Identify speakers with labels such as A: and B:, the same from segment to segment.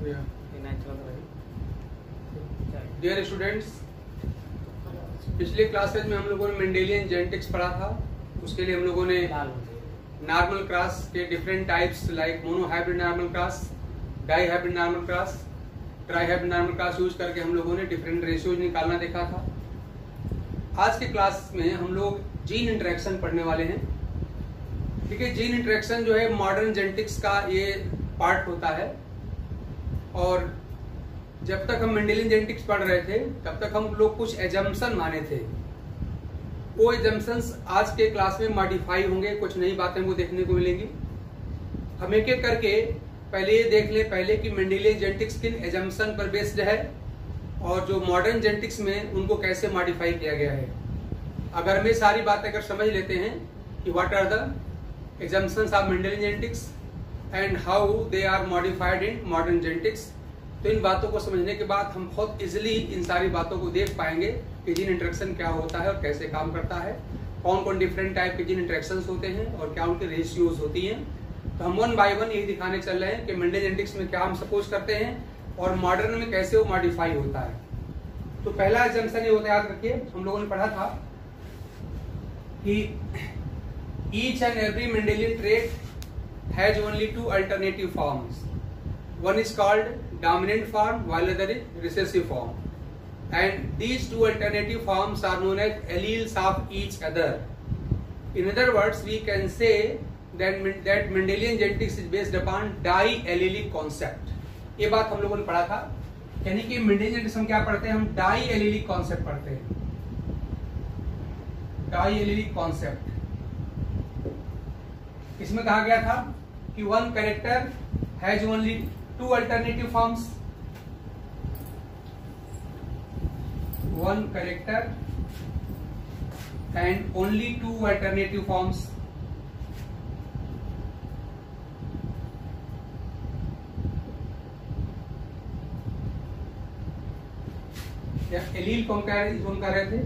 A: Dear students, पिछले classes में हम लोगों ने मेंडेलियन जेनेटिक्स पढ़ा था। उसके लिए हम लोगों ने नॉर्मल क्रॉस के different types like monohybrid normal cross, dihybrid normal cross, trihybrid normal cross use करके हम लोगों ने डिफरेंट रेशियोज निकालना देखा था। आज के क्लास में हम लोग जीन इंटरेक्शन पढ़ने वाले हैं। ठीक है, जीन इंटरेक्शन जो है मॉडर्न जेनेटिक्स का ये पार्ट होता है। और जब तक हम मेंडेलियन जेनेटिक्स पढ़ रहे थे तब तक हम लोग कुछ एजम्पशन माने थे। वो एजम्पशंस आज के क्लास में मॉडिफाई होंगे, कुछ नई बातें वो देखने को मिलेंगी। हम एक एक करके पहले ये देख ले पहले कि मेंडेलियन जेनेटिक्स किन एजम्पशन पर बेस्ड है और जो मॉडर्न जेनेटिक्स में उनको कैसे मॉडिफाई किया गया है। अगर हम ये सारी बातें अगर समझ लेते हैं कि what are the assumptions of Mendelian genetics and how they are modified in modern genetics, तो इन बातों को समझने के बाद हम बहुत इजीली इन सारी बातों को देख पाएंगे कि जीन इंटरेक्शन क्या होता है और कैसे काम करता है, कौन कौन डिफरेंट टाइप के जीन इंटरेक्शंस होते हैं और क्या उनके रेशियोज होती हैं। तो हम वन बाय वन यही दिखाने चल रहे हैं कि मेंडेलियन जेनेटिक्स में क्या हम सपोज करते हैं और मॉडर्न में कैसे वो मॉडिफाई होता है। तो पहला एजम्पशन ये होता है, याद रखिए, हम लोगों ने पढ़ा था कि each and every Mendelian trait has only two alternative forms. One is called dominant form while other is recessive form, and these two alternative forms are known as alleles of each other. In other words, we can say that Mendelian genetics is based upon diallelic concept. ये बात हम लोगों ने पढ़ा था, यानी कि Mendelian genetics हम क्या पढ़ते हैं, हम diallelic concept पढ़ते हैं। diallelic concept इसमें कहा गया था कि one character has only two alternative forms, one character and only two alternative forms. या एलील कौन कह रहे थे,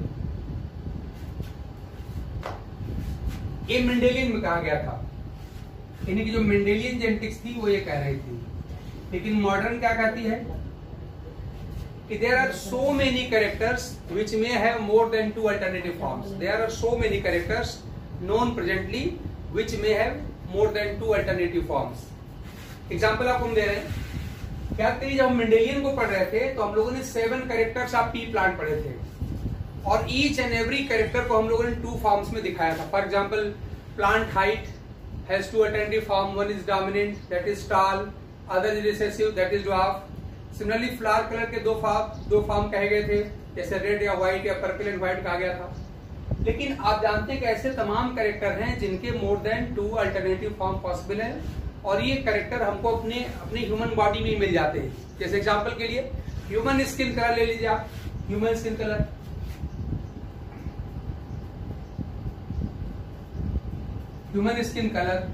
A: ये मेंडेलियन में कहा गया था, यानी कि जो मेंडेलियन जेनेटिक्स थी वो ये कह रही थी। लेकिन मॉडर्न क्या कहती है कि there are so many characters which may have more than two alternative forms. There are so many characters known presently which may have more than two alternative forms. Example आपको हम दे रहे हैं। क्या करिए, जब हम मेंडेलियन को पढ़ रहे थे तो हम लोगों ने 7 कैरेक्टर्स ऑफ पी प्लांट पढ़े थे और ईच एंड एवरी कैरेक्टर को हम लोगों ने 2 फॉर्म्स में दिखाया था। For example, plant height has 2 alternative form, one is dominant that is tall, other is recessive that is dwarf. Similarly flower colour के दो फॉर्म कहे गए थे, जैसे रेड या व्हाइट या पर्पल एंड व्हाइट कहा गया था। लेकिन आप जानते हैं कि ऐसे तमाम कैरेक्टर हैं जिनके more than 2 alternative form possible है और ये कैरेक्टर हमको अपने ह्यूमन बॉडी में मिल जाते हैं। जैसे एग्जांपल के लिए ह्यूमन स्किन कलर ले लीजिए आप, human skin colour, human skin colour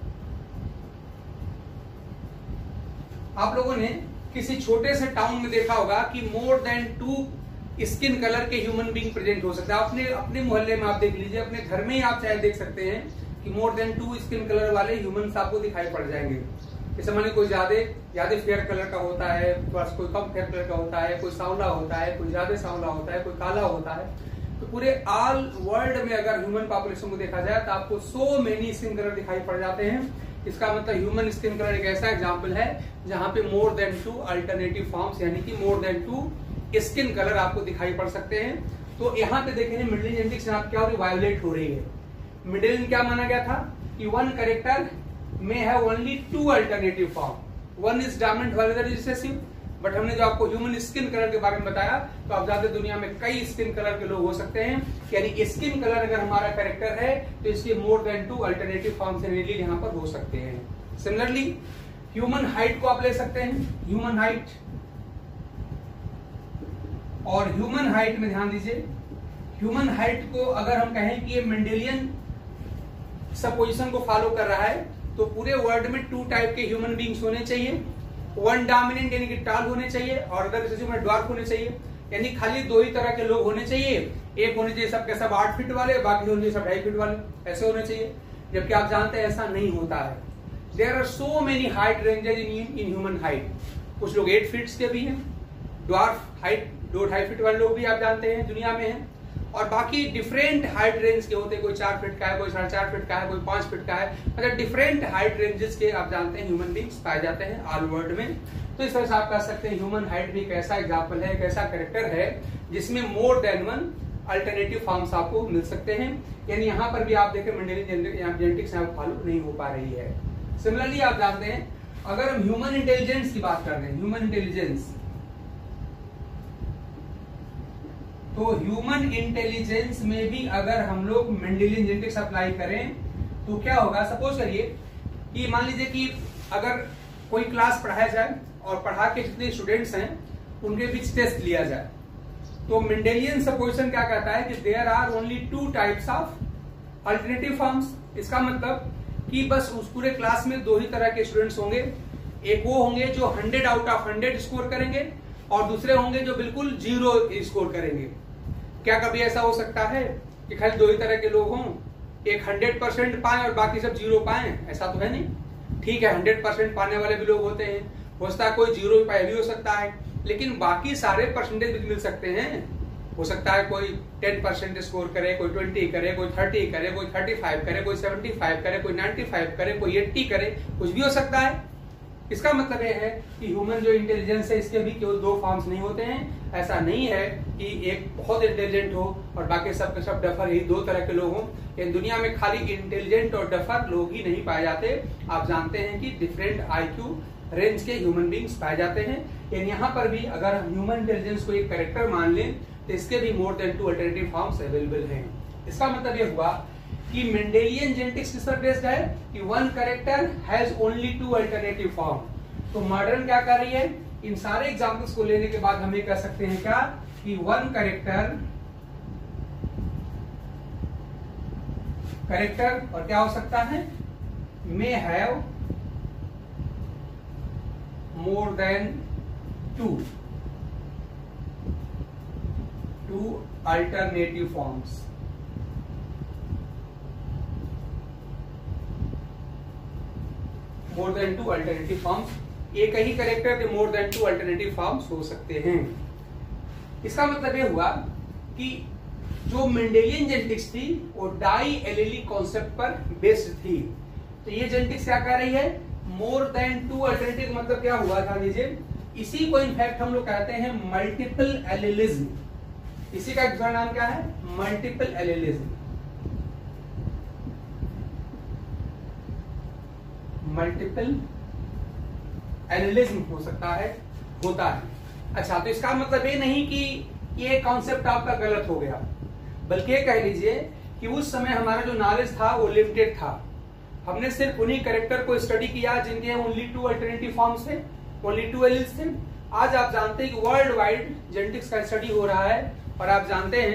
A: आप लोगों ने किसी छोटे से टाउन में देखा होगा कि मोर देन 2 स्किन कलर के ह्यूमन बीइंग प्रेजेंट हो सकते हैं। आपने अपने मोहल्ले में आप देख लीजिए, अपने घर में ही आप चाहे देख सकते हैं कि मोर देन 2 स्किन कलर वाले ह्यूमंस आपको दिखाई पड़ जाएंगे। जैसे माने कोई ज्यादा फेयर कलर का होता है, कोई कम फेयर कलर का होता है, कोई सांवला होता है, कोई ज्यादा सांवला होता है, कोई काला होता है। तो पूरे ऑल वर्ल्ड में अगर ह्यूमन पॉपुलेशन को देखा जाए तो आपको सो मेनी स्किन कलर दिखाई पड़ जाते हैं। इसका मतलब ह्यूमन स्किन कलर एक ऐसा एग्जांपल है जहां पे मोर देन 2 अल्टरनेटिव फॉर्म्स यानी कि मोर देन 2 स्किन कलर आपको दिखाई पड़ सकते हैं। तो यहाँ पे देखेंगे मेंडेलियन जेनेटिक्स यहाँ क्या हो रही, वायोलेट हो रही है। मेंडेलियन क्या माना गया था कि one character may have only 2 alternative form, one is dominant while other is recessive. But हमने जो आपको ह्यूमन स्किन कलर के बारे में बताया तो आप जानते दुनिया में कई स्किन कलर के लोग हो सकते हैं, यानी स्किन कलर अगर हमारा कैरेक्टर है तो इसके मोर देन 2 अल्टरनेटिव फॉर्म्स यहाँ पर हो सकते हैं। सिमिलरली ह्यूमन हाइट को आप ले सकते हैं, ह्यूमन हाइट, और ह्यूमन हाइट में ध्यान दीजिए, ह्यूमन हाइट को अगर हम कहें कि ये मेंडेलियन सपोजिशन को फॉलो कर रहा है तो पूरे वर्ल्ड में 2 टाइप के ह्यूमन बींग्स होने चाहिए, वन डोमिनेंट यानी कि टॉल होने चाहिए और अदर रिसेसिव में ड्वार्फ होने चाहिए। यानी खाली 2 ही तरह के लोग होने चाहिए, एक होने चाहिए सबके सब 8 फीट वाले, बाकी होने चाहिए सब 2.5 फीट वाले, ऐसे होने चाहिए। जबकि आप जानते हैं ऐसा नहीं होता है। There are so many height ranges in human height. कुछ लोग 8 फीट के भी हैं, ड्वार्फ हाइट 2-2.5 फीट वाले लोग भी आप जानते हैं दुनिया में हैं, और बाकी डिफरेंट हाइट रेंज के होते हैं, कोई 4 फीट का है, कोई 4.5 फीट का है, कोई 5 फीट का है, मतलब डिफरेंट हाइट रेंजेस के आप जानते हैं ह्यूमन बींग्स पाए जाते हैं ऑल वर्ल्ड में। तो इस तरह से आप कह सकते हैं ह्यूमन हाइट भी एक ऐसा एग्जाम्पल है, एक ऐसा कैरेक्टर है जिसमें more than one alternative forms आपको मिल सकते हैं। यानी यहाँ पर भी आप देखें मेंडेलियन जेनेटिक्स यहाँ फॉलो नहीं हो पा रही है। सिमिलरली आप जानते हैं अगर हम ह्यूमन इंटेलिजेंस की बात कर रहे हैं, ह्यूमन इंटेलिजेंस, तो ह्यूमन इंटेलिजेंस में भी अगर हम लोग मेंडेलियन जेनेटिक्स अप्लाई करें तो क्या होगा। सपोज करिए कि मान लीजिए कि अगर कोई क्लास पढ़ाया जाए और पढ़ा के जितने स्टूडेंट्स हैं उनके बीच टेस्ट लिया जाए, तो मेंडेलियन सपोजिशन क्या कहता है कि there are only 2 types of alternative forms. इसका मतलब कि बस उस पूरे क्लास में 2 ही तरह के स्टूडेंट्स होंगे, एक वो होंगे जो 100 आउट ऑफ 100 स्कोर करेंगे और दूसरे होंगे जो बिल्कुल 0 स्कोर करेंगे। क्या कभी ऐसा हो सकता है कि खाली 2 ही तरह के लोग हों, एक 100% पाए और बाकी सब 0 पाए? ऐसा तो है नहीं। ठीक है, 100% पाने वाले भी लोग होते हैं, हो सकता है कोई 0 पाए भी हो सकता है, लेकिन बाकी सारे परसेंटेज भी मिल सकते हैं। हो सकता है कोई 10% स्कोर करे, कोई 20 करे, कोई 30 करे, कोई 35 करे, कोई 75 करे, कोई 95 करे, कोई 80 करे, कुछ भी हो सकता है। इसका मतलब यह है कि ह्यूमन जो इंटेलिजेंस है इसके भी केवल 2 फॉर्म्स नहीं होते हैं। ऐसा नहीं है कि एक बहुत इंटेलिजेंट हो और बाकी सब के सब डफर, यही 2 तरह के लोग हों। इन दुनिया में खाली इंटेलिजेंट और डफर लोग ही नहीं पाए जाते। आप जानते हैं कि डिफरेंट IQ रेंज के ह्यूमन बींग्स पाए जाते हैं। यहाँ पर भी अगर हम ह्यूमन इंटेलिजेंस को एक कैरेक्टर मान लें तो इसके भी more than 2 alternative forms available हैं। इसका मतलब यह हुआ कि मेंडेलियन जेनेटिक्स किस पर बेस्ड है कि 1 character has only 2 alternative form. तो मॉडर्न क्या कर रही है, इन सारे एग्जांपल्स को लेने के बाद हम ये कह सकते हैं क्या कि 1 कैरेक्टर और क्या हो सकता है, may have more than 2 alternative forms. More than 2 alternative forms, एक ही कैरेक्टर के मोर देन 2 अल्टरनेटिव फॉर्म्स हो सकते हैं। इसका मतलब यह हुआ कि जो मेंडेलियन जेनेटिक्स थी वो डाई एलीली कॉन्सेप्ट पर बेस्ड थी। तो ये जेनेटिक्स क्या कर रही है, मोर देन 2 अल्टरनेटिव। मतलब क्या हुआ था लीजिए, इसी को इनफैक्ट हम लोग कहते हैं मल्टीपल एलिलिज्म। इसी का दूसरा नाम क्या है, मल्टीपल एलिलिज्म। मल्टीपल एलिलिज्म हो सकता है, होता है। अच्छा, तो इसका मतलब ये नहीं कि ये कॉन्सेप्ट आपका गलत हो गया, बल्कि ये कह लीजिए कि उस समय हमारा जो नॉलेज था वो लिमिटेड था। हमने सिर्फ उन्हीं कैरेक्टर को स्टडी किया जिनके ओनली 2 अल्टरनेटिव फॉर्म्स थे, ओनली 2 एलील्स थे। आज आप जानते हैं कि वर्ल्ड वाइड जेनेटिक्स का स्टडी हो रहा है, और आप जानते हैं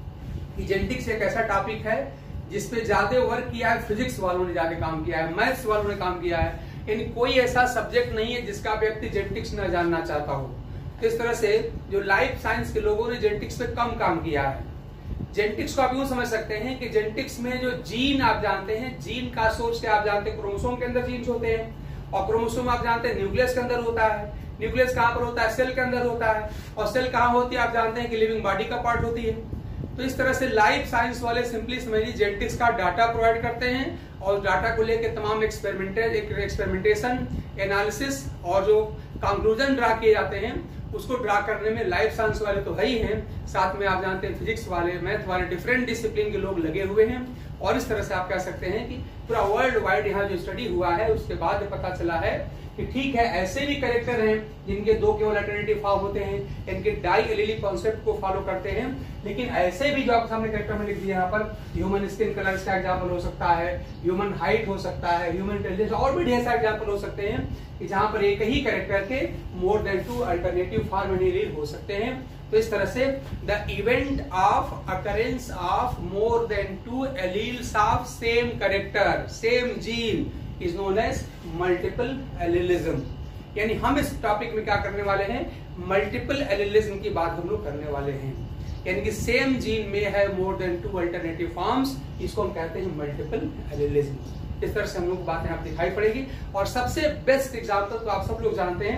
A: कि जेनेटिक्स एक ऐसा टॉपिक है जिसपे ज्यादा वर्क किया है फिजिक्स वालों ने, ज्यादा काम किया है, मैथ्स वालों ने काम किया है। यानी कोई ऐसा सब्जेक्ट नहीं है जिसका व्यक्ति जेनेटिक्स न जानना चाहता हो। इस तरह से जो लाइफ साइंस के लोगों ने जेनेटिक्स पे कम काम किया है। जेनेटिक्स को आप यूं समझ सकते हैं कि जेनेटिक्स में जो जीन आप जानते हैं, जीन का सोर्स क्या आप जानते हैं, क्रोमोसोम के अंदर जीन्स होते हैं, और क्रोमोसोम आप जानते हैं न्यूक्लियस के अंदर होता है। न्यूक्लियस कहां पर होता है, सेल के अंदर होता है, और सेल कहां होती है आप जानते हैं कि लिविंग बॉडी का पार्ट होती है। तो इस तरह से लाइफ साइंस वाले सिंपली समझिए जेनेटिक्स का डाटा प्रोवाइड करते हैं, और डाटा को लेकर तमाम एक्सपेरिमेंटेशन, एनालिसिस और जो कंक्लूजन ड्रा किए जाते हैं उसको ड्रा करने में लाइफ साइंस वाले तो है ही हैं, साथ में आप जानते हैं फिजिक्स वाले, मैथ वाले, डिफरेंट डिसिप्लिन के लोग लगे हुए हैं। और इस तरह से आप कह सकते हैं कि पूरा वर्ल्ड वाइड यहाँ जो स्टडी हुआ है उसके बाद पता चला है कि ठीक है, ऐसे भी कैरेक्टर हैं जिनके 2 केवल अल्टरनेटिव फॉर्म होते हैं, इनके डाई एलीली कॉन्सेप्ट को फॉलो करते हैं। लेकिन ऐसे भी जो आपके सामने कैरेक्टर में लिख दिया यहाँ पर, ह्यूमन स्किन कलर का एग्जाम्पल हो सकता है, ह्यूमन हाइट हो सकता है, ह्यूमन इंटेलिजेंस, और भी ढेर सारे एग्जाम्पल हो सकते हैं कि जहां पर एक ही कैरेक्टर के more than 2 alternative form allele हो सकते हैं। तो इस तरह से the event of occurrence of more than 2 alleles of same character, same gene is known as multiple allelism. यानी हम इस टॉपिक में क्या करने वाले हैं, मल्टीपल एलिलिज्म की बात हम लोग करने वाले हैं। यानी कि सेम जीन में है मोर देन 2 अल्टरनेटिव फॉर्म्स, इसको हम कहते हैं मल्टीपल एलिलिज्म। इस तरह से हम लोग बात यहाँ दिखाई पड़ेगी। और सबसे बेस्ट एग्जाम्पल तो आप सब लोग जानते हैं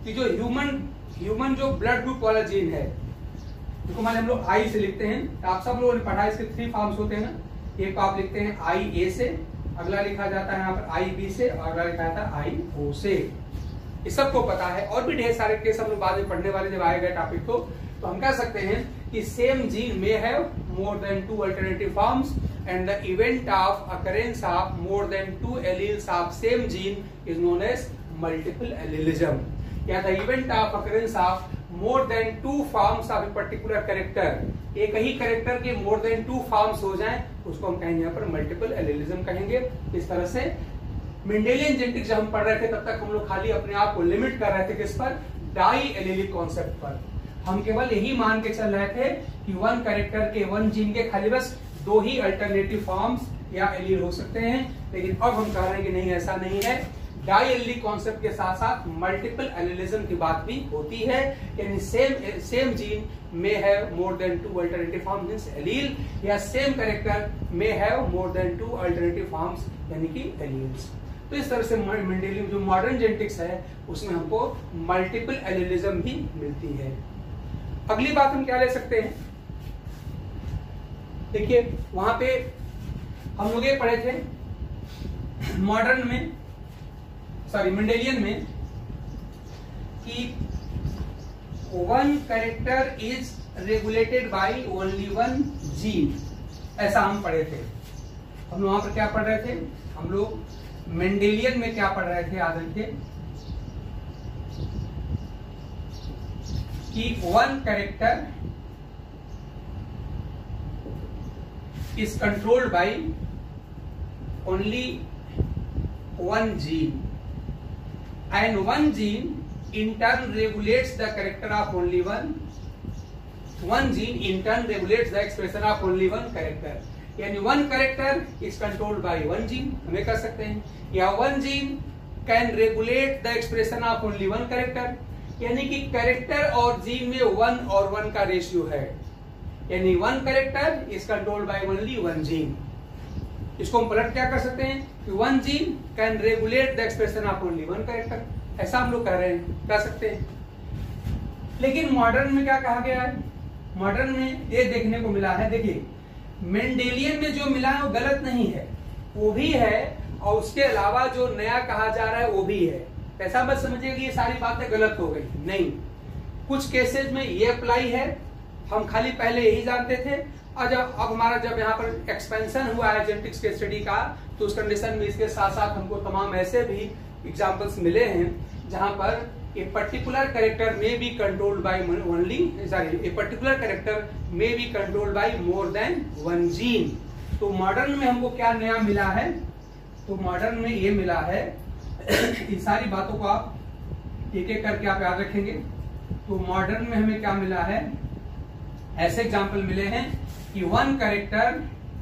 A: कि जो ह्यूमन जो ब्लड ग्रुप वाला जीन है, इसको मान हम लोग आई से लिखते हैं, तो आप सब लोगों ने पढ़ा है, इसके 3 फॉर्म्स होते हैं ना। एक आप लिखते हैं आई ए से, अगला लिखा जाता है यहाँ पर आई बी से, और अगला लिखा जाता है आई ओ से। ये सबको पता है, और भी ढेर सारे केस हम लोग बाद में पढ़ने वाले जब आएगा टॉपिक को। तो हम कह सकते हैं कि सेम जीन में have more than 2 alternative forms and the event of occurrence of more than 2 alleles of same gene is known as multiple allelism, या the event of occurrence of more than 2 forms of a particular character. एक ही character के more than 2 forms हो जाएं, उसको हम कहेंगे यहाँ पर मल्टीपल एलिलिज्म कहेंगे। इस तरह से मेंडेलियन जेनेटिक्स जब हम पढ़ रहे थे तब तक हम लोग खाली अपने आप को लिमिट कर रहे थे किस पर, डाई एलिलिक कॉन्सेप्ट पर। हम केवल यही मान के चल रहे थे कि 1 कैरेक्टर के 1 जीन के खाली बस 2 ही अल्टरनेटिव फॉर्म्स या एलील हो सकते हैं, लेकिन अब हम कह रहे हैं कि नहीं, ऐसा नहीं है। डाई एलिलिक कॉन्सेप्ट के साथ साथ मल्टीपल एलिलिज्म की बात भी होती है, यानी सेम जीन में have more than 2 alternative forms means allele, या same character may have more than 2 alternative forms यानी कि एलील्स। तो इस तरह से मेंडेलियन जो मॉडर्न जेनेटिक्स है उसमें हमको मल्टीपल एलिलिज्म भी मिलती है। अगली बात हम क्या ले सकते हैं, देखिए वहां पे हम लोग ये पढ़े थे मॉडर्न में, सॉरी मेंडेलियन में, कि 1 character is regulated by only 1 gene, ऐसा हम पढ़े थे। हम वहां पर क्या पढ़ रहे थे, हम लोग मेंडेलियन में क्या पढ़ रहे थे, याद रखिए कि 1 character is controlled by only 1 gene and 1 gene in turn regulates the character of only one gene in turn regulates the expression of only 1 character, यानी 1 character is controlled by 1 gene, हमें कह सकते हैं, या 1 gene can regulate the expression of only 1 character, यानी कि character और gene में 1 और 1 का रेशियो है, यानी 1 character is controlled by only 1 gene. इसको हम पलट क्या कर सकते हैं कि 1 gene can regulate the expression of only 1 character, ऐसा हम लोग कह रहे हैं, कह सकते हैं। लेकिन मॉडर्न में क्या कहा गया है, मॉडर्न में ये देखने को मिला है, देखिए मेंडेलियन में जो मिला है वो गलत नहीं है, वो भी है, और उसके अलावा जो नया कहा जा रहा है वो भी है। ऐसा मत समझिए कि ये सारी बातें गलत हो गई, नहीं, कुछ केसेस में ये अप्लाई है, हम खाली पहले यही जानते थे, और अब हमारा जब यहाँ पर एक्सपेंशन हुआ है जेनेटिक्स के स्टडी का, तो उस कंडीशन में इसके साथ साथ हमको तमाम ऐसे भी एग्जांपल्स मिले हैं जहां पर a particular character may be controlled by only, sorry, a particular character may be controlled by more than 1 gene. तो मॉडर्न में हमको क्या नया मिला है, तो मॉडर्न में ये मिला है, इन सारी बातों को आप एक एक करके आप याद रखेंगे। तो मॉडर्न में हमें क्या मिला है, ऐसे एग्जाम्पल मिले हैं कि 1 character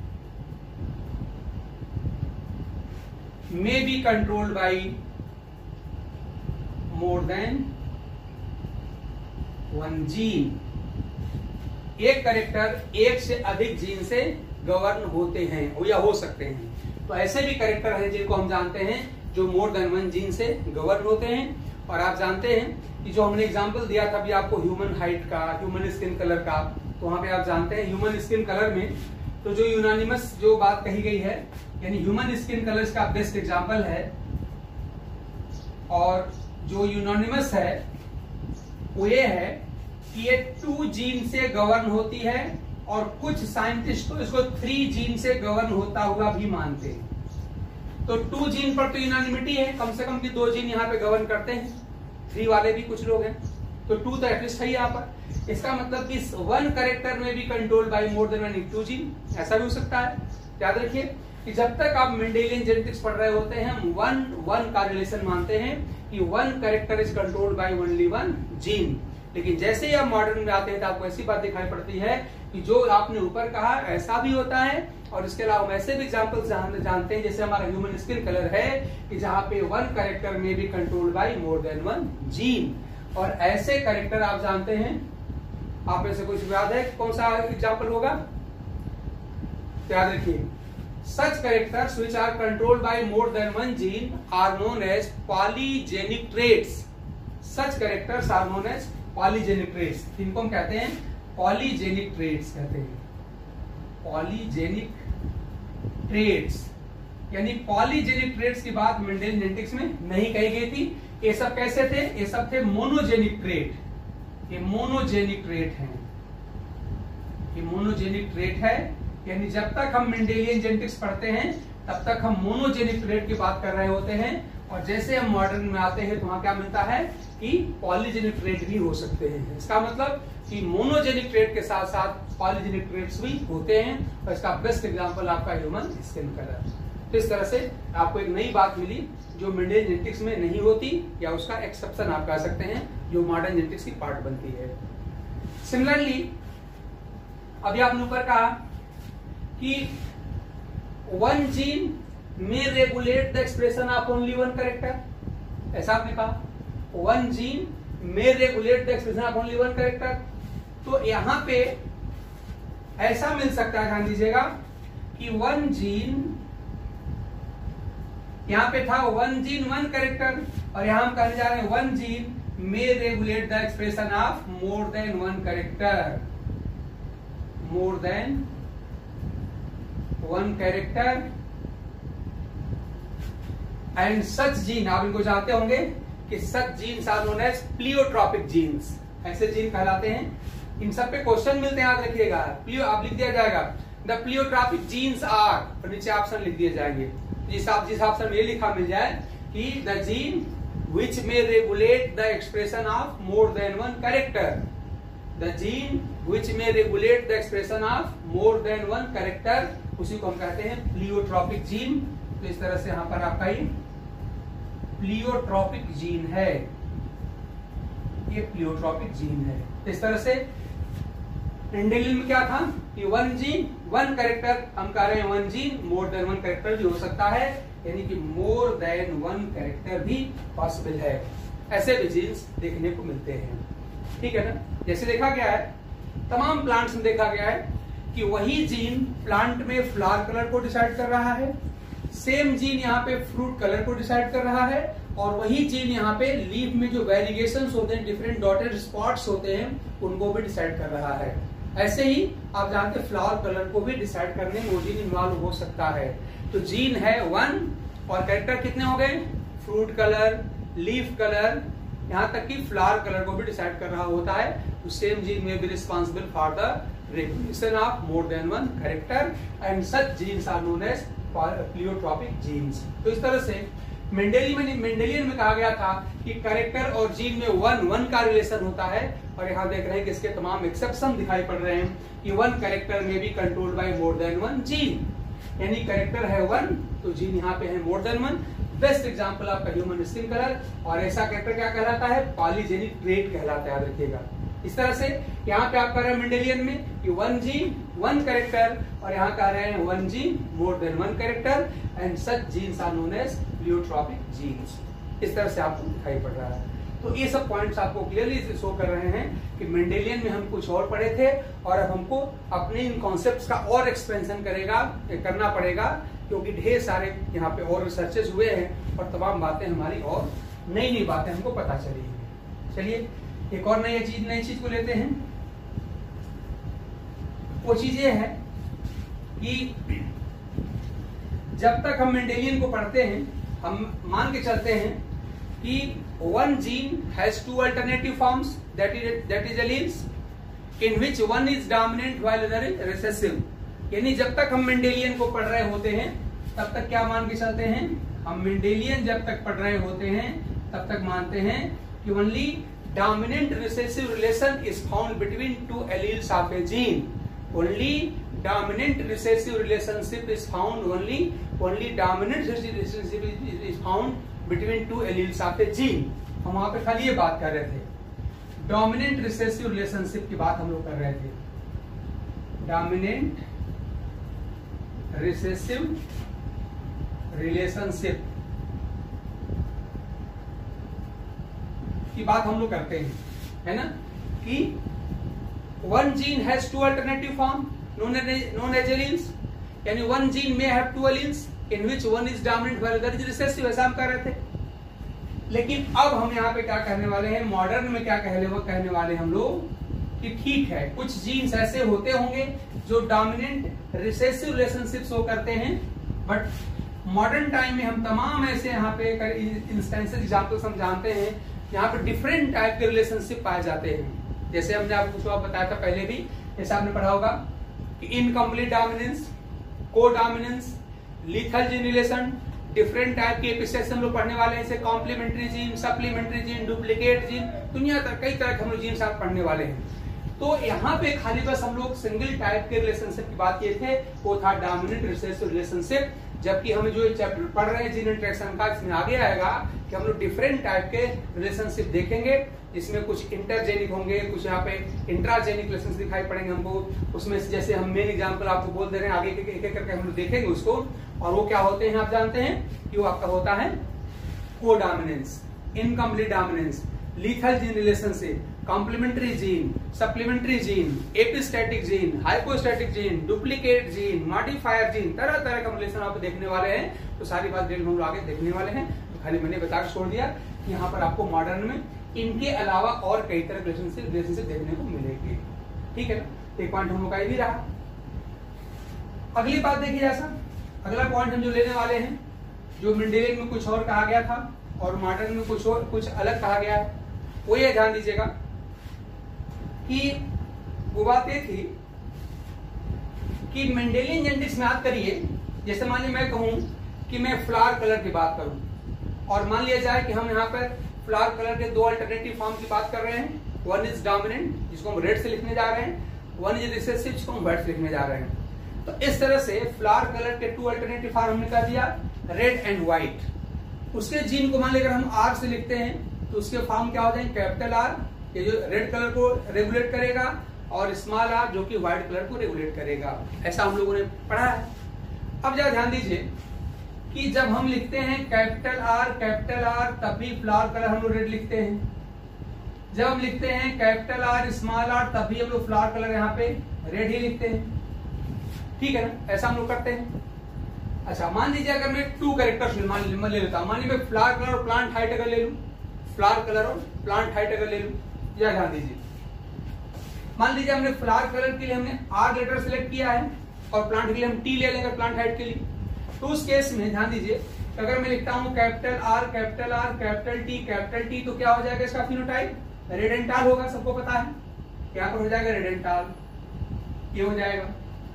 A: may be controlled by more than 1 gene, एक कैरेक्टर एक से अधिक जीन से गवर्न होते हैं या हो सकते हैं। तो ऐसे भी कैरेक्टर हैं जिनको हम जानते हैं जो मोर देन 1 जीन से गवर्न होते हैं। और आप जानते हैं कि जो हमने एग्जांपल दिया था अभी आपको ह्यूमन हाइट का, ह्यूमन स्किन कलर का, तो वहां पे आप जानते हैं ह्यूमन स्किन कलर में तो जो यूनानिमस जो बात कही गई है, यानी ह्यूमन स्किन कलर का बेस्ट एग्जांपल है, और जो यूनानिमस है वो ये है कि ये 2 जीन से गवर्न होती है, और कुछ साइंटिस्ट तो इसको 3 जीन से गवर्न होता हुआ भी मानते हैं। तो 2 जीन पर तो यूनानिमिटी है, कम से कम कि 2 जीन यहाँ पे गवर्न करते हैं, 3 वाले भी कुछ लोग हैं, तो 2 तो एटलीस्ट है यहाँ पर। इसका मतलब कि 1 character may be control by more than 2 gene, ऐसा भी हो सकता है। याद रखिए कि जब तक आप मेंडेलियन जेनेटिक्स पढ़ रहे होते हैं हम 1-1 का रिलेशन मानते हैं कि 1 character is controlled by only 1 gene. लेकिन जैसे ही आप मॉडर्न में आते हैं तो आपको ऐसी बात दिखाई पड़ती है कि जो आपने ऊपर कहा ऐसा भी होता है, और इसके अलावा हम ऐसे भी एग्जांपल्स जानते हैं, जैसे हमारा ह्यूमन स्किन कलर है कि जहां पे 1 character may be controlled by more than 1 gene. और ऐसे कैरेक्टर आप जानते हैं, आप में से कुछ याद है कौन सा एग्जांपल होगा, याद रखिए, such characters which are controlled by more than 1 gene are known as polygenic traits. Such characters are known as polygenic traits. इनको हम कहते हैं पॉलीजेनिक ट्रेट्स कहते हैं, पॉलीजेनिक ट्रेट्स। यानी पॉलीजेनिक ट्रेट्स की बात मेंडेलियन जेनेटिक्स में नहीं कही गई थी। ये सब कैसे थे? ये सब थे मोनोजेनिक ट्रेट। ये मोनोजेनिक ट्रेट है, ये मोनोजेनिक ट्रेट है। यानी जब तक हम मेंडेलियन जेनेटिक्स पढ़ते हैं तब तक हम मोनोजेनिक ट्रेट की बात कर रहे होते हैं, और जैसे हम मॉडर्न में आते हैं तो वहां क्या मिलता है कि पॉलीजेनिक ट्रेट भी हो सकते हैं। इसका मतलब कि मोनोजेनिक ट्रेट के साथ साथ पॉलीजेनिक ट्रेट्स भी होते हैं, और इसका बेस्ट एग्जांपल आपका ह्यूमन स्किन कलर। तो इस तरह से आपको एक नई बात मिली जो मेंडेलियन जेनेटिक्स में नहीं होती, या उसका एक्सेप्शन आप कह सकते हैं, जो मॉडर्न जेनेटिक्स की पार्ट बनती है। सिमिलरली अभी आपने ऊपर कहा कि one gene may regulate the expression of only one character. ऐसा आपने कहा one gene may regulate the expression of only one character. तो यहां पे ऐसा मिल सकता है, ध्यान दीजिएगा कि वन जीन, यहां पे था वन जीन वन कैरेक्टर, और यहां हम कहने जा रहे हैं one gene may regulate the expression of more than one character, more than one character. And such gene, आप इनको जानते होंगे कि such genes are known as pleiotropic genes, ऐसे जीन कहलाते हैं। इन सब पे क्वेश्चन मिलते हैं, याद रखिएगा। आप लिख दिया जाएगा द प्लियोट्रॉपिक जीन्स आर, और नीचे ऑप्शन लिख दिए जाएंगे। जिस ऑप्शन में ये लिखा मिल जाए कि the gene which may regulate the expression of more than one character, the gene which may regulate the expression of more than one character, उसी को हम कहते हैं प्लियोट्रॉपिक जीन। तो इस तरह से यहां पर आपका ये प्लियोट्रॉपिक जीन है, ये प्लियोट्रॉपिक जीन है। इस तरह से मेंडेलियन में क्या था कि वन जीन वन कैरेक्टर, हम कह रहे हैं one gene more than one character भी हो सकता है, यानी कि मोर देन वन कैरेक्टर भी पॉसिबल है। ऐसे भी जीन्स देखने को मिलते हैं, ठीक है ना। जैसे देखा गया है तमाम प्लांट्स में देखा गया है कि वही जीन प्लांट में फ्लावर कलर को डिसाइड कर रहा है, सेम जीन यहाँ पे फ्रूट कलर को डिसाइड कर रहा है, और वही जीन यहाँ पे लीफ में जो वेरिएशंस होते हैं, डिफरेंट डॉटेड स्पॉट्स होते हैं, उनको भी डिसाइड कर रहा है। ऐसे ही आप जानते हैं फ्लावर कलर को भी डिसाइड करने में वो जीन इन्वॉल्व हो सकता है। तो जीन है वन, और कैरेक्टर कितने हो गए? फ्रूट कलर, लीफ कलर, यहाँ तक कि फ्लावर कलर को भी डिसाइड कर रहा होता है। तो same gene may be responsible for the regulation of more than one character, and such genes are known as pleiotropic genes. तो इस तरह से मेंडेलियन में कहा गया था कि कैरेक्टर और जीन में वन वन का रिलेशन होता है, और यहाँ देख रहे हैं कि इसके तमाम एक्सेप्शन दिखाई पड़ रहे हैं कि one character may be controlled by more than one gene, यानी कैरेक्टर है वन तो जीन यहाँ पे है more than one. Best example आपका ह्यूमन स्किन कलर, और ऐसा कैरेक्टर क्या कहलाता है? पॉलीजेनिक ट्रेट कहलाता है, याद रखिएगा। इस तरह से यहाँ पे आप कह रहे हैं मेंडेलियन में कि वन जीन वन कैरेक्टर, और यहाँ कह रहे हैं one gene more than one character, and such genes are known as pleiotropic genes. इस तरह से आपको दिखाई पड़ रहा है। तो ये सब पॉइंट्स आपको क्लियरली शो कर रहे हैं कि मेंडेलियन में हम कुछ और पढ़े थे, और अब हमको अपने इन कॉन्सेप्ट्स का और एक्सपेंशन करना पड़ेगा, क्योंकि ढेर सारे यहाँ पे और रिसर्चेस हुए हैं, और तमाम बातें हमारी और नई नई बातें हमको पता चली हैं। चलिए एक और नई चीज को लेते हैं। वो चीज ये है कि जब तक हम मेंडेलियन को पढ़ते हैं, हम मान के चलते हैं कि one gene has two alternative forms, that is alleles, in which one is dominant while other is recessive। यानी जब तक हम मेंडेलियन को पढ़ रहे होते हैं तब तक क्या मान के चलते हैं? हम मेंडेलियन जब तक पढ़ रहे होते हैं तब तक मानते हैं कि only dominant recessive relation is found between two alleles of a gene। only dominant recessive relationship is found, only dominant relationship is found between two alleles of a gene। हम वहां पे खाली ये बात कर रहे थे, डोमिनेंट रिसेसिव रिलेशनशिप की बात हम लोग कर रहे थे। डोमिनेंट रिसेसिव रिलेशनशिप की बात हम लोग करते हैं, है ना, कि one gene has two alternative form known as alleles, यानी वन जीन में have two alleles in which one is dominant while other is recessive. ऐसा हम कर रहे थे। लेकिन अब हम यहाँ पे क्या कहने वाले हैं, मॉडर्न में क्या कहने वाले हम लोग कि ठीक है कुछ जीन्स ऐसे होते होंगे जो डोमिनेंट रिसेसिव रिलेशनशिप शो करते हैं, बट मॉडर्न टाइम में हम तमाम ऐसे यहाँ पे इंस्टेंसेस एग्जाम्पल्स हम जानते हैं यहाँ पे डिफरेंट टाइप के रिलेशनशिप पाए जाते हैं। जैसे हमने आपको बताया था पहले भी, जैसे आपने पढ़ा होगा कि incomplete dominance, codominance, lethal gene relation, different type के एपिसेट्स हम लोग पढ़ने वाले हैं, जैसे complementary gene, supplementary gene, duplicate gene, दुनिया तक कई तरह के हम लोग जीन्स आप पढ़ने वाले हैं। तो यहाँ पे खाली बस हम लोग सिंगल टाइप के रिलेशनशिप की बात किए थे, वो था डोमिनेंट रिसेसिव रिलेशनशिप। जबकि हम जो चैप्टर पढ़ रहे हैं जीन इंटरेक्शन का, इसमें आगे आएगा कि हम लोग डिफरेंट टाइप के रिलेशनशिप देखेंगे, जिसमें कुछ इंटरजेनिक होंगे, कुछ यहाँ पे इंट्राजेनिक रिलेशनशिप दिखाई पड़ेंगे हमको। उसमें से जैसे हम मेन एग्जांपल आपको बोल दे रहे हैं, आगे एक एक करके हम लोग देखेंगे उसको। और वो क्या होते हैं आप जानते हैं कि वो आपका होता है codominance, incomplete dominance, lethal gene relationship, complementary gene, supplementary gene, epistatic gene, hypostatic gene, duplicate gene, modifier gene, तरह तरह का रिलेशन आप देखने वाले हैं। तो सारी बात हम लोग आगे देखने वाले हैं, तो खाली मैंने बता के छोड़ दिया कि यहाँ पर आपको मॉडर्न में इनके अलावा और कई तरह के रिलेशनशिप देखने को मिलेंगे। ठीक है ना, एक पॉइंट हम लोग का ये भी रहा। अगली बात देखिए, जैसा अगला पॉइंट हम जो लेने वाले हैं, जो मेंडेलियन में कुछ और कहा गया था और मॉडर्न में कुछ और कुछ अलग कहा गया है, वो ये ध्यान दीजिएगा कि वो बात ये थी कि मेंडेलियन जेनेटिक्स में याद करिए, जैसे मान लीजिए मैं कहूं कि मैं फ्लावर कलर की बात करूं और मान लिया जाए कि हम यहाँ पर फ्लावर कलर के दो अल्टरनेटिव फॉर्म की बात कर रहे हैं। वन इज डोमिनेंट जिसको हम रेड से लिखने जा रहे हैं, वन इज रिसेसिव जिसको हम व्हाइट से लिखने जा रहे हैं। तो इस तरह से फ्लावर कलर के टू अल्टरनेटिव फॉर्म हमने कर दिया, रेड एंड व्हाइट। उसके जीन को मान लेकर हम आर से लिखते हैं तो उसके फॉर्म क्या हो जाएंगे, कैपिटल आर, ये जो रेड कलर को रेगुलेट करेगा, और स्मॉल आर जो कि व्हाइट कलर को रेगुलेट करेगा। ऐसा हम लोगों ने पढ़ा है। अब जरा ध्यान दीजिए कि जब हम लिखते हैं कैपिटल आर तब भी फ्लावर कलर हम लोग रेड लिखते हैं। जब हम लिखते हैं कैपिटल आर स्मॉल आर तब भी हम लोग फ्लावर कलर यहाँ पे रेड ही लिखते हैं। ठीक है ना, ऐसा हम लोग करते हैं। अच्छा, मान लीजिए अगर मैं टू कैरेक्टर्स ले लेता हूं, मान लीजिए मैं फ्लावर कलर और प्लांट हाइट अगर ले लूं, फ्लावर कलर और प्लांट हाइट अगर ले लूं, या ध्यान दीजिए, मान लीजिए हमने फ्लावर कलर के लिए हमने आर लेटर सिलेक्ट किया है और प्लांट के लिए हम टी ले लेंगे, प्लांट हाइट के लिए। तो उस केस में ध्यान दीजिए, अगर मैं लिखता हूं कैपिटल आर कैपिटल टी, तो क्या हो जाएगा इसका फिनोटाइप, रेड एंड टाल होगा। सबको पता है क्या पर हो जाएगा, रेड एंड टाल, ये हो जाएगा।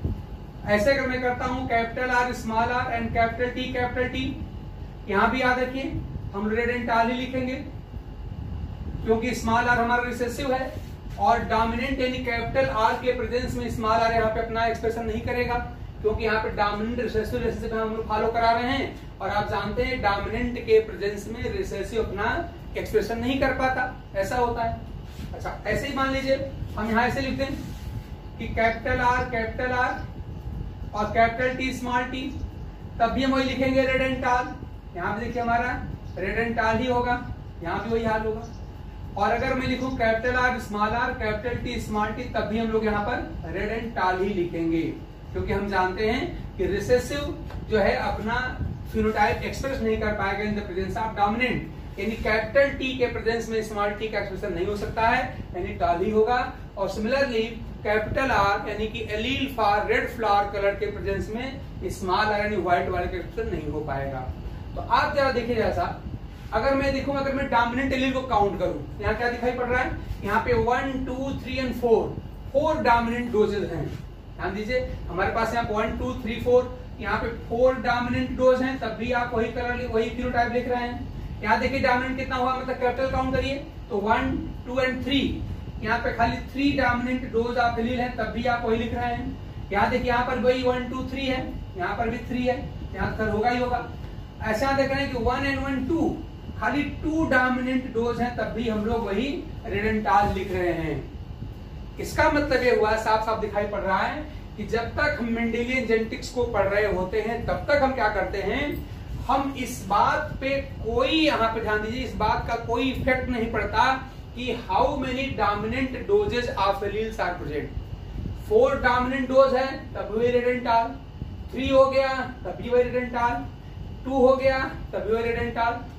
A: ऐसे अगर मैं करता हूं capital R small R and capital T, यहां भी याद रखिए हम रेड एंड टाल ही लिखेंगे, क्योंकि स्मॉल आर हमारा रिसेसिव है और डोमिनेंट यानी कैपिटल आर के प्रेजेंस में स्मॉल आर यहाँ पे अपना एक्सप्रेशन नहीं करेगा, क्योंकि यहाँ पे डोमिनेंट रिसेसिव रिलेशनशिप हम लोग फॉलो करा रहे हैं। और आप जानते हैं डोमिनेंट के प्रेजेंस में रिसेसिव अपना एक्सप्रेशन नहीं कर पाता, ऐसा होता है। अच्छा, ऐसे ही मान लीजिए हम यहाँ ऐसे लिखते हैं कि कैपिटल आर और कैपिटल टी स्मॉल टी, तब भी हम वही लिखेंगे रेड एंड टाल। यहाँ पे देखिए हमारा रेड एंड टाल ही होगा, यहाँ भी वही हाल होगा। और अगर मैं लिखूं capital R small R capital T small T, तब भी हम लोग यहाँ पर रेड एंड टाल ही लिखेंगे, क्योंकि हम जानते हैं कि रिसेसिव जो है अपना फिनोटाइप एक्सप्रेस नहीं कर पाएगा in the presence of dominant, यानी कैपिटल टी के प्रेजेंस में स्मॉल टी का एक्सप्रेशन नहीं हो सकता है, यानी टाल ही होगा। और सिमिलरली कैपिटल आर यानी कि allele for red flower colour के प्रेजेंस में स्मॉल आर यानी व्हाइट वाले का एक्सप्रेशन नहीं हो पाएगा। तो आप जरा देखिए, जैसा अगर मैं देखूं, अगर मैं डोमिनेंट एलील को काउंट करूं, यहाँ क्या दिखाई पड़ रहा है, यहाँ पे 1 2 3 एंड 4 डोमिनेंट डोजेज हैं। ध्यान दीजिए हमारे पास यहाँ 1 2 3 4, यहाँ पे 4 डोमिनेंट डोज हैं, तब भी आप वही कलर वही फिनोटाइप लिख रहे हैं। यहाँ देखिए डोमिनेंट कितना हुआ, मतलब कैपिटल काउंट करिए तो 1 2 एंड 3, यहाँ पे खाली 3 डोमिनेंट डोज आप एलील हैं, तब भी आप वही लिख रहे हैं। यहाँ देखिए यहाँ पर वही 1 2 3 है, यहाँ पर भी 3 है, यहाँ पर होगा ही होगा। ऐसा देख रहे हैं कि 1 एंड 1 2 खाली 2 डोमिनेंट डोज हैं, तब भी हम लोग वही रेड एंड टाल लिख रहे हैं। इसका मतलब ये हुआ, साफ साफ दिखाई पड़ रहा है कि जब तक हम मेंडेलियन जेनेटिक्स को पढ़ रहे होते हैं तब तक हम क्या करते हैं, हम इस बात पे कोई, यहाँ पे ध्यान दीजिए, इस बात का कोई इफेक्ट नहीं पड़ता कि how many dominant doses of alleles are present. 4 dominant dose है तब भी रेड एंड टाल, 3 हो गया तब भी वही रेड एंड टाल, 2 हो गया तब भी वही रेड एंड टाल।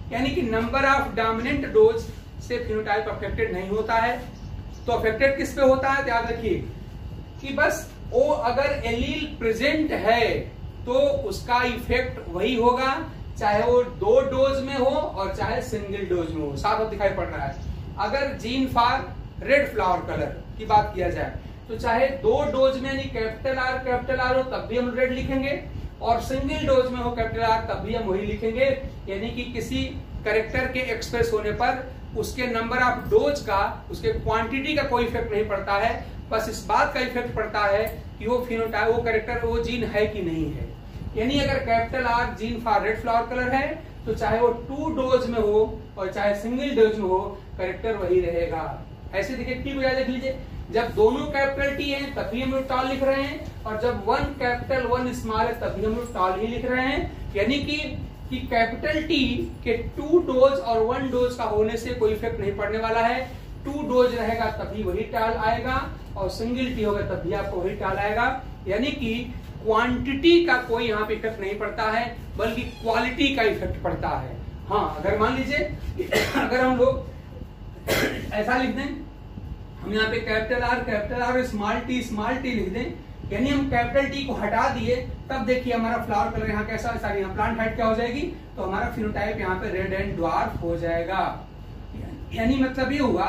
A: यानी कि नंबर ऑफ डोमिनेंट डोज से फिनोटाइप अफेक्टेड नहीं होता है। तो अफेक्टेड किस पे होता है, याद रखिए कि बस वो अगर एलील प्रेजेंट है तो उसका इफेक्ट वही होगा, चाहे वो 2 डोज में हो और चाहे सिंगल डोज में हो। साफ दिखाई पड़ रहा है। अगर gene for red flower colour की बात किया जाए तो चाहे 2 डोज में यानी कैपिटल आर हो तब भी हम रेड लिखेंगे, और सिंगल डोज में हो कैपिटल आर तब भी हम वही लिखेंगे। यानी कि किसी कैरेक्टर के एक्सप्रेस होने पर उसके नंबर ऑफ डोज का, उसके क्वांटिटी का कोई इफेक्ट नहीं पड़ता है, बस इस बात का इफेक्ट पड़ता है कि वो फिनोटाइप, वो कैरेक्टर, वो जीन है कि नहीं है। यानी अगर capital R gene for red flower colour है तो चाहे वो 2 डोज में हो और चाहे सिंगल डोज में हो, कैरेक्टर वही रहेगा। ऐसे देखिए टी को याद रख लीजिए, जब दोनों कैपिटल टी हैं तभी हम लोग टॉल लिख रहे हैं, और जब 1 कैपिटल 1 स्मॉल है तभी हम लोग टॉल ही लिख रहे हैं। यानी कि कैपिटल टी के 2 डोज और 1 डोज का होने से कोई इफेक्ट नहीं पड़ने वाला है। 2 डोज रहेगा तभी वही टॉल आएगा, और सिंगल टी होगा तभी आपको वही टॉल आएगा। यानी कि क्वांटिटी का कोई यहाँ पे इफेक्ट नहीं पड़ता है, बल्कि क्वालिटी का इफेक्ट पड़ता है। हाँ, अगर मान लीजिए अगर हम लोग ऐसा लिख दें, हम यहाँ पे कैपिटल आर स्मॉल टी लिख दें, यानी हम कैपिटल टी को हटा दिए, तब देखिए हमारा फ्लावर कलर यहाँ कैसा, सॉरी यहाँ प्लांट हाइट क्या हो जाएगी, तो हमारा फिनोटाइप यहाँ पे रेड एंड ड्वार्फ हो जाएगा। यानी मतलब ये हुआ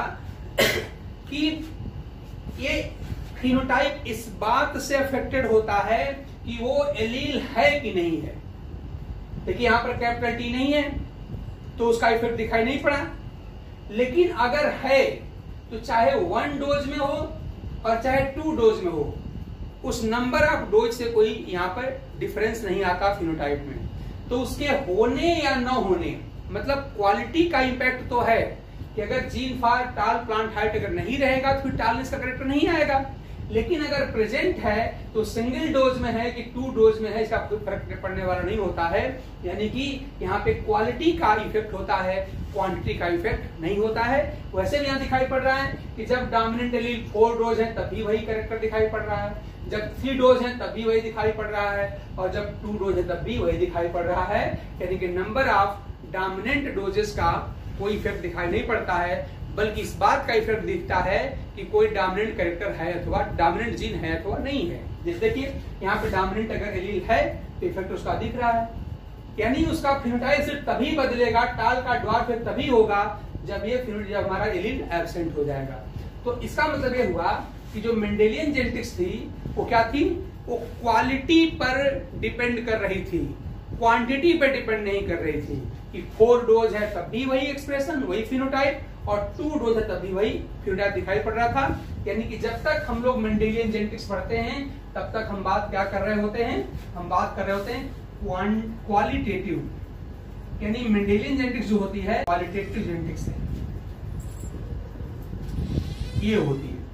A: कि ये फिनोटाइप इस बात से अफेक्टेड होता है कि वो एलील है कि नहीं है। देखिए यहाँ पर कैपिटल टी नहीं है तो उसका इफेक्ट दिखाई नहीं पड़ा, लेकिन अगर है तो चाहे 1 डोज में हो और चाहे 2 डोज में हो, उस नंबर ऑफ डोज से कोई यहाँ पर डिफरेंस नहीं आता फिनोटाइप में। तो उसके होने या न होने, मतलब क्वालिटी का इंपैक्ट तो है कि अगर gene for tall plant height अगर नहीं रहेगा तो फिर टालनेस का कैरेक्टर नहीं आएगा, लेकिन अगर प्रेजेंट है तो सिंगल डोज में है कि 2 डोज में है, इसका कोई फर्क पड़ने वाला नहीं होता है। यानी कि यहाँ पे क्वालिटी का इफेक्ट होता है, क्वांटिटी का इफेक्ट नहीं होता है। वैसे भी यहाँ दिखाई पड़ रहा है कि जब डोमिनेंट एलील 4 डोज है तभी वही कैरेक्टर दिखाई पड़ रहा है, जब 3 डोज है तभी वही दिखाई पड़ रहा है, और जब 2 डोज है तब भी वही दिखाई पड़ रहा है। यानी कि नंबर ऑफ डोमिनेंट डोजेस का कोई इफेक्ट दिखाई नहीं पड़ता है, बल्कि इस बात का इफेक्ट दिखता है कि कोई डोमिनेंट कैरेक्टर है अथवा डोमिनेंट जीन है अथवा नहीं है। जैसे देखिए यहाँ पे डोमिनेंट अगर एलील है तो इफेक्ट उसका दिख रहा है, यानी उसका फिनोटाइप सिर्फ तभी बदलेगा, टाल का ड्वार्फ तभी होगा जब ये जब हमारा एलील एब्सेंट हो जाएगा। तो इसका मतलब ये हुआ कि जो मेंडेलियन जेनेटिक्स थी वो क्या थी, वो क्वालिटी पर डिपेंड कर रही थी, क्वांटिटी पर डिपेंड नहीं कर रही थी। कि 4 डोज है तब भी वही एक्सप्रेशन, वही फिनोटाइप, और 2 डोज है तब भी वही फिनोटाइप दिखाई पड़ रहा था। यानी कि जब तक हम लोग मेंडेलियन जेनेटिक्स पढ़ते हैं तब तक हम बात क्या कर रहे होते हैं, हम बात कर रहे होते हैं क्वालिटेटिव, यानी मेंडेलियन जेनेटिक्स जो होती है क्वालिटेटिव जेनेटिक्स है, ये होती है।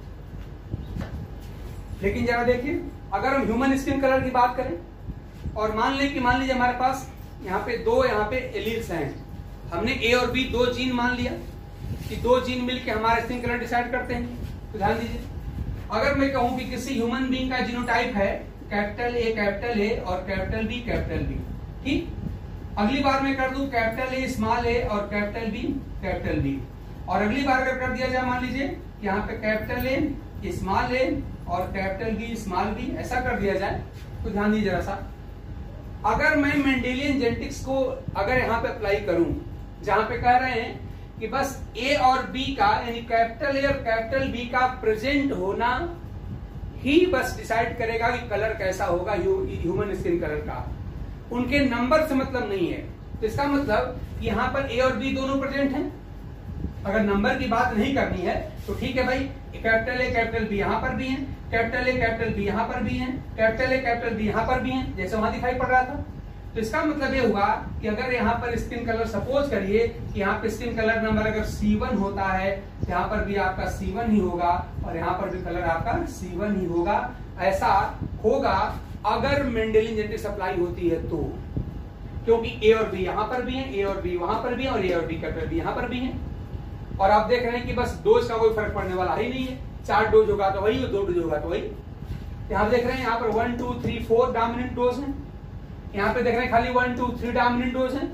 A: लेकिन जरा देखिए, अगर हम ह्यूमन स्किन कलर की बात करें और मान लीजिए हमारे पास यहाँ पे 2 यहाँ पे एलील्स हैं, हमने ए और बी 2 जीन मान लिया कि 2 जीन मिलके हमारा स्किन कलर डिसाइड करते हैं। तो ध्यान दीजिए, अगर मैं कहूं कि किसी ह्यूमन बीइंग का जीनोटाइप है कैपिटल ए और कैपिटल बी, ठीक, अगली बार मैं कर दूं कैपिटल ए स्मॉल ए और कैपिटल बी, और अगली बार अगर कर दिया जाए मान लीजिए कि यहाँ पे कैपिटल ए स्मॉल ए और कैपिटल बी स्मॉल बी, ऐसा कर दिया जाए, तो ध्यान दीजिए जरा सा, अगर मैं मेंडेलियन जेनेटिक्स को अगर यहाँ पे अप्लाई करूं जहां पे कह रहे हैं कि बस ए और बी का, यानी कैपिटल ए और कैपिटल बी का प्रेजेंट होना ही बस डिसाइड करेगा कि कलर कैसा होगा ह्यूमन स्किन कलर का, उनके नंबर से मतलब नहीं है। तो इसका मतलब कि यहाँ पर ए और बी दोनों प्रेजेंट हैं। अगर नंबर की बात नहीं करनी है तो ठीक है भाई, कैपिटल ए कैपिटल बी यहाँ पर भी है, कैपिटल ए कैपिटल बी यहाँ पर भी है, कैपिटल ए कैपिटल बी यहाँ पर भी है, जैसे वहां दिखाई पड़ रहा था। तो इसका मतलब ये हुआ कि अगर यहाँ पर स्किन कलर, सपोज करिए कि यहाँ पे स्किन कलर नंबर अगर C1 होता है, यहाँ पर भी आपका C1 ही होगा और यहाँ पर भी कलर आपका C1 ही होगा। ऐसा होगा अगर मेंडेलियन जेनेटिक्स अप्लाई होती है तो, क्योंकि ए और बी यहाँ पर भी है, ए और बी वहां पर भी है, और ए और बी कैपिटल बी यहाँ पर भी है। और आप देख रहे हैं कि बस डोज का कोई फर्क पड़ने वाला ही नहीं है, 4 डोज होगा तो वही, 2 डोज होगा तो वही। यहाँ देख रहे हैं यहाँ पर 1 2 3 4 डोमिनेंट डोज है, यहाँ पे देख रहे हैं खाली 1 2 3 डोमिनेंट डोज हैं,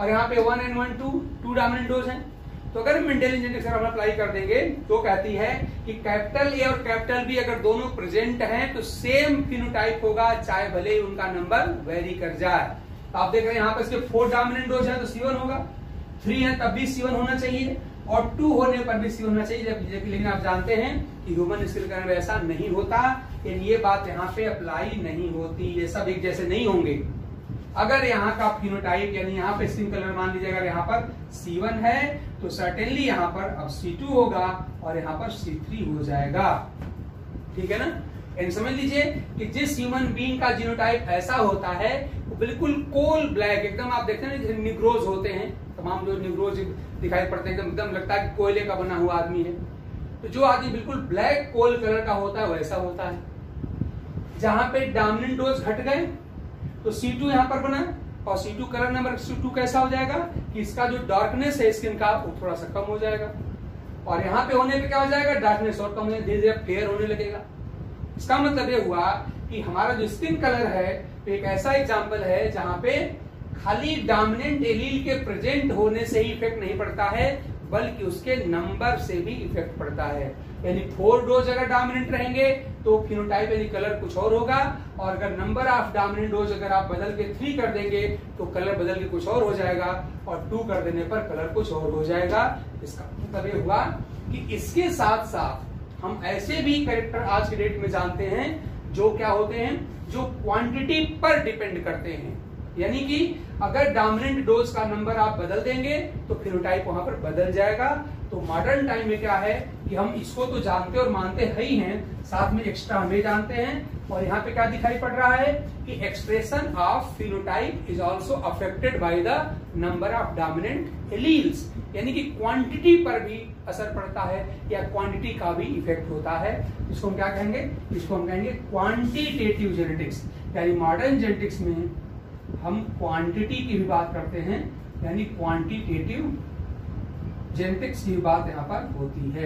A: और यहाँ पे 1 and 1 2 डोमिनेंट डोज हैं। तो अगर मेंडेलियन जेनेटिक्स हम अप्लाई कर देंगे तो कहती है कि कैपिटल ए और कैपिटल बी अगर दोनों प्रेजेंट हैं तो सेम फिनोटाइप होगा, चाहे भले ही उनका नंबर वेरी कर जाए। तो आप देख रहे हैं यहाँ पे इसके 4 डोमिनेंट डोज है तो C1 होगा, 3 है तब भी C1 होना चाहिए और 2 होने पर भी C1 होना चाहिए। लेकिन आप जानते हैं कि ह्यूमन स्किल कलर में ऐसा नहीं होता, ये बात यहाँ पे अप्लाई नहीं होती, ये सब एक जैसे नहीं होंगे। अगर यहाँ का फिनोटाइप यानी यहाँ पे स्किन कलर मान लीजिए अगर यहाँ पर C1 है तो सर्टेनली यहाँ पर अब C2 होगा और यहाँ पर C3 हो जाएगा। ठीक है ना? एंड समझ लीजिए कि जिस ह्यूमन बीइंग का जीनोटाइप ऐसा होता है वो बिल्कुल कोल ब्लैक, एकदम आप देखते हैं ना निग्रोज होते हैं, तमाम जो निग्रोज दिखाई पड़ते हैं एकदम लगता है कि कोयले का बना हुआ आदमी है। तो जो आदमी बिल्कुल ब्लैक कोल कलर का होता है वैसा होता है। जहां पे डोमिनेंट डोज घट गए तो C2 यहाँ पर बना और C2 कलर नंबर C2 कैसा हो जाएगा कि इसका जो डार्कनेस है स्किन का वो थोड़ा सा कम हो जाएगा और यहाँ पे होने पे क्या हो जाएगा, डार्कनेस और कम होने, धीरे धीरे फेयर होने लगेगा। इसका मतलब ये हुआ कि हमारा जो स्किन कलर है तो एक ऐसा एग्जाम्पल है जहां पे खाली डोमिनेंट एलील के प्रेजेंट होने से ही इफेक्ट नहीं पड़ता है बल्कि उसके नंबर से भी इफेक्ट पड़ता है। यानी 4 डोज अगर डोमिनेंट रहेंगे तो फिनोटाइप यानी कलर कुछ और होगा और अगर नंबर ऑफ डोमिनेंट डोज अगर आप बदल के 3 कर देंगे तो कलर बदल के कुछ और हो जाएगा और 2 कर देने पर कलर कुछ और हो जाएगा। इसका मतलब ये हुआ कि इसके साथ साथ हम ऐसे भी कैरेक्टर आज के डेट में जानते हैं जो क्या होते हैं, जो क्वांटिटी पर डिपेंड करते हैं। यानी कि अगर डोमिनेंट डोज का नंबर आप बदल देंगे तो फिनोटाइप वहां पर बदल जाएगा। तो मॉडर्न टाइम में क्या है कि हम इसको तो जानते और मानते है ही हैं, साथ में एक्स्ट्रा हमें जानते हैं। और यहाँ पे क्या दिखाई पड़ रहा है कि expression of phenotype is also affected by the number of dominant alleles, यानी कि क्वांटिटी पर भी असर पड़ता है या क्वांटिटी का भी इफेक्ट होता है। इसको हम क्या कहेंगे, इसको हम कहेंगे क्वांटिटेटिव जेनेटिक्स। यानी मॉडर्न जेनेटिक्स में हम क्वांटिटी की भी बात करते हैं, यानी क्वांटिटेटिव जेनेटिक्स की बात यहाँ पर होती है।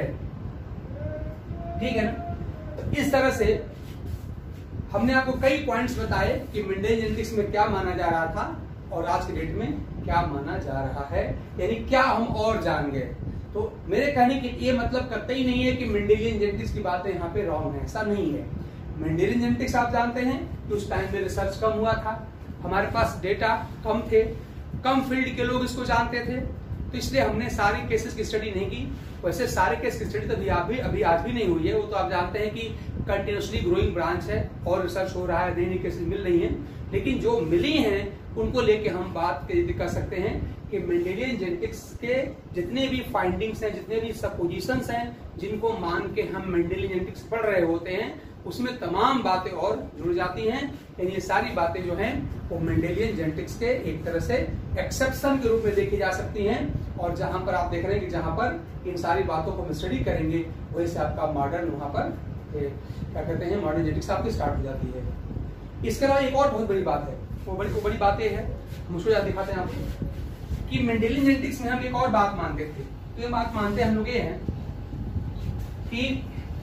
A: ठीक है ना? तो इस तरह से हमने आपको कई पॉइंट्स बताए कि मेंडेलियन जेनेटिक्स में क्या माना जा रहा था और आज के डेट में क्या माना जा रहा है, यानी क्या हम और जान गए। तो मेरे कहने की ये मतलब कतई नहीं है कि मेंडेलियन जेनेटिक्स की बातें यहाँ पे रॉन्ग है, ऐसा नहीं है। मेंडेलियन जेनेटिक्स आप जानते हैं कि उस टाइम में रिसर्च कम हुआ था, हमारे पास डेटा कम थे, कम फील्ड के लोग इसको जानते थे, तो इसलिए हमने सारे केसेस की स्टडी नहीं की। वैसे सारे केस की स्टडी तो अभी आज भी नहीं हुई है, वो तो आप जानते हैं कि कंटिन्यूसली ग्रोइंग ब्रांच है और रिसर्च हो रहा है, नई नई केसेस मिल रही हैं। लेकिन जो मिली हैं उनको लेके हम बात कर सकते हैं कि मेंडेलियन जेनेटिक्स के जितने भी फाइंडिंग्स हैं, जितने भी सपोजिशंस हैं, जिनको मान के हम मेंडेलियन जेनेटिक्स पढ़ रहे होते हैं, उसमें तमाम बातें और जुड़ जाती हैं। यानी ये सारी बातें जो हैं वो मेंडेलियन जेनेटिक्स के एक तरह से एक्सेप्शन के रूप में देखी जा सकती हैं। और जहां पर आप देख रहे हैं कि जहां पर इन सारी बातों को हम स्टडी करेंगे वहीं से आपका मॉडर्न वहां पर क्या कहते हैं मॉडर्न जेनेटिक्स आपकी स्टार्ट हो जाती है। इसके अलावा एक और बहुत बड़ी बात है, वो बड़ी बात ये है, हम उसको दिखाते हैं आपको कि मेंडेलियन जेनेटिक्स में हम एक और बात मानते थे। तो ये बात मानते हम लोग ये हैं कि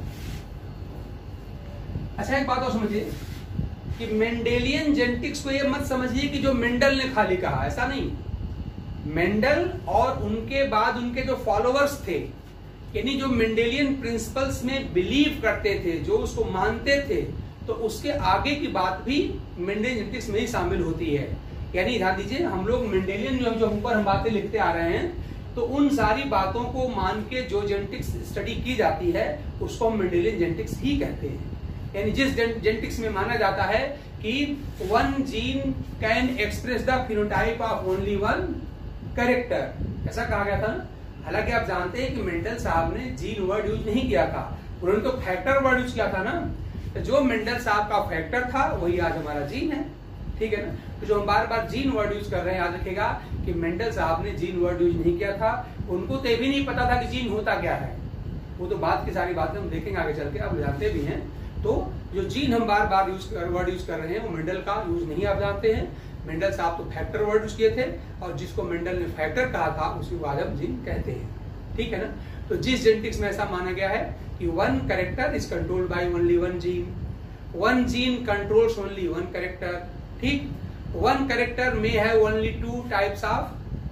A: अच्छा एक बात और समझिए कि मेंडेलियन जेनेटिक्स को ये मत समझिए कि जो मेंडल ने खाली कहा, ऐसा नहीं। मेंडल और उनके बाद उनके जो फॉलोअर्स थे, यानी जो मेंडेलियन प्रिंसिपल्स में बिलीव करते थे, जो उसको मानते थे, तो उसके आगे की बात भी मेंडेलियन जेनेटिक्स में ही शामिल होती है। यानी ध्यान दीजिए, हम लोग मेंडेलियन जो ऊपर हम बातें लिखते आ रहे हैं, तो उन सारी बातों को मान के जो जेनेटिक्स स्टडी की जाती है उसको हम मेंडेलियन जेनेटिक्स ही कहते हैं। यानी जिस जेनेटिक्स में माना जाता है कि one gene can express the phenotype of only one character, ऐसा कहा गया था। हालांकि आप जानते हैं कि मेंडल साहब ने जीन वर्ड यूज नहीं किया था, उन्होंने तो फैक्टर वर्ड यूज किया था ना। तो जो मेंडल साहब का फैक्टर था वही आज हमारा जीन है। ठीक है ना? तो जो हम बार बार जीन वर्ड यूज कर रहे हैं, याद रखिएगा कि मेंडल साहब ने जीन वर्ड यूज नहीं किया था, उनको तो ये भी नहीं पता था कि जीन होता क्या है। वो तो बात की सारी बातें हम देखेंगे आगे चल के, आप जानते भी हैं। तो जो जीन हम बार बार वर्ड यूज कर रहे हैं वो मेंडल का यूज नहीं आप जानते हैं। मेंडल साहब तो फैक्टर वर्ड यूज किए थे और जिसको मेंडल ने फैक्टर कहा था उसी को आज हम जीन कहते हैं। ठीक है ना? तो जिस जेनेटिक्स में ऐसा माना गया है कि one character is controlled by only one gene, one gene controls only one character. ठीक, वन कैरेक्टर में है only 2 types of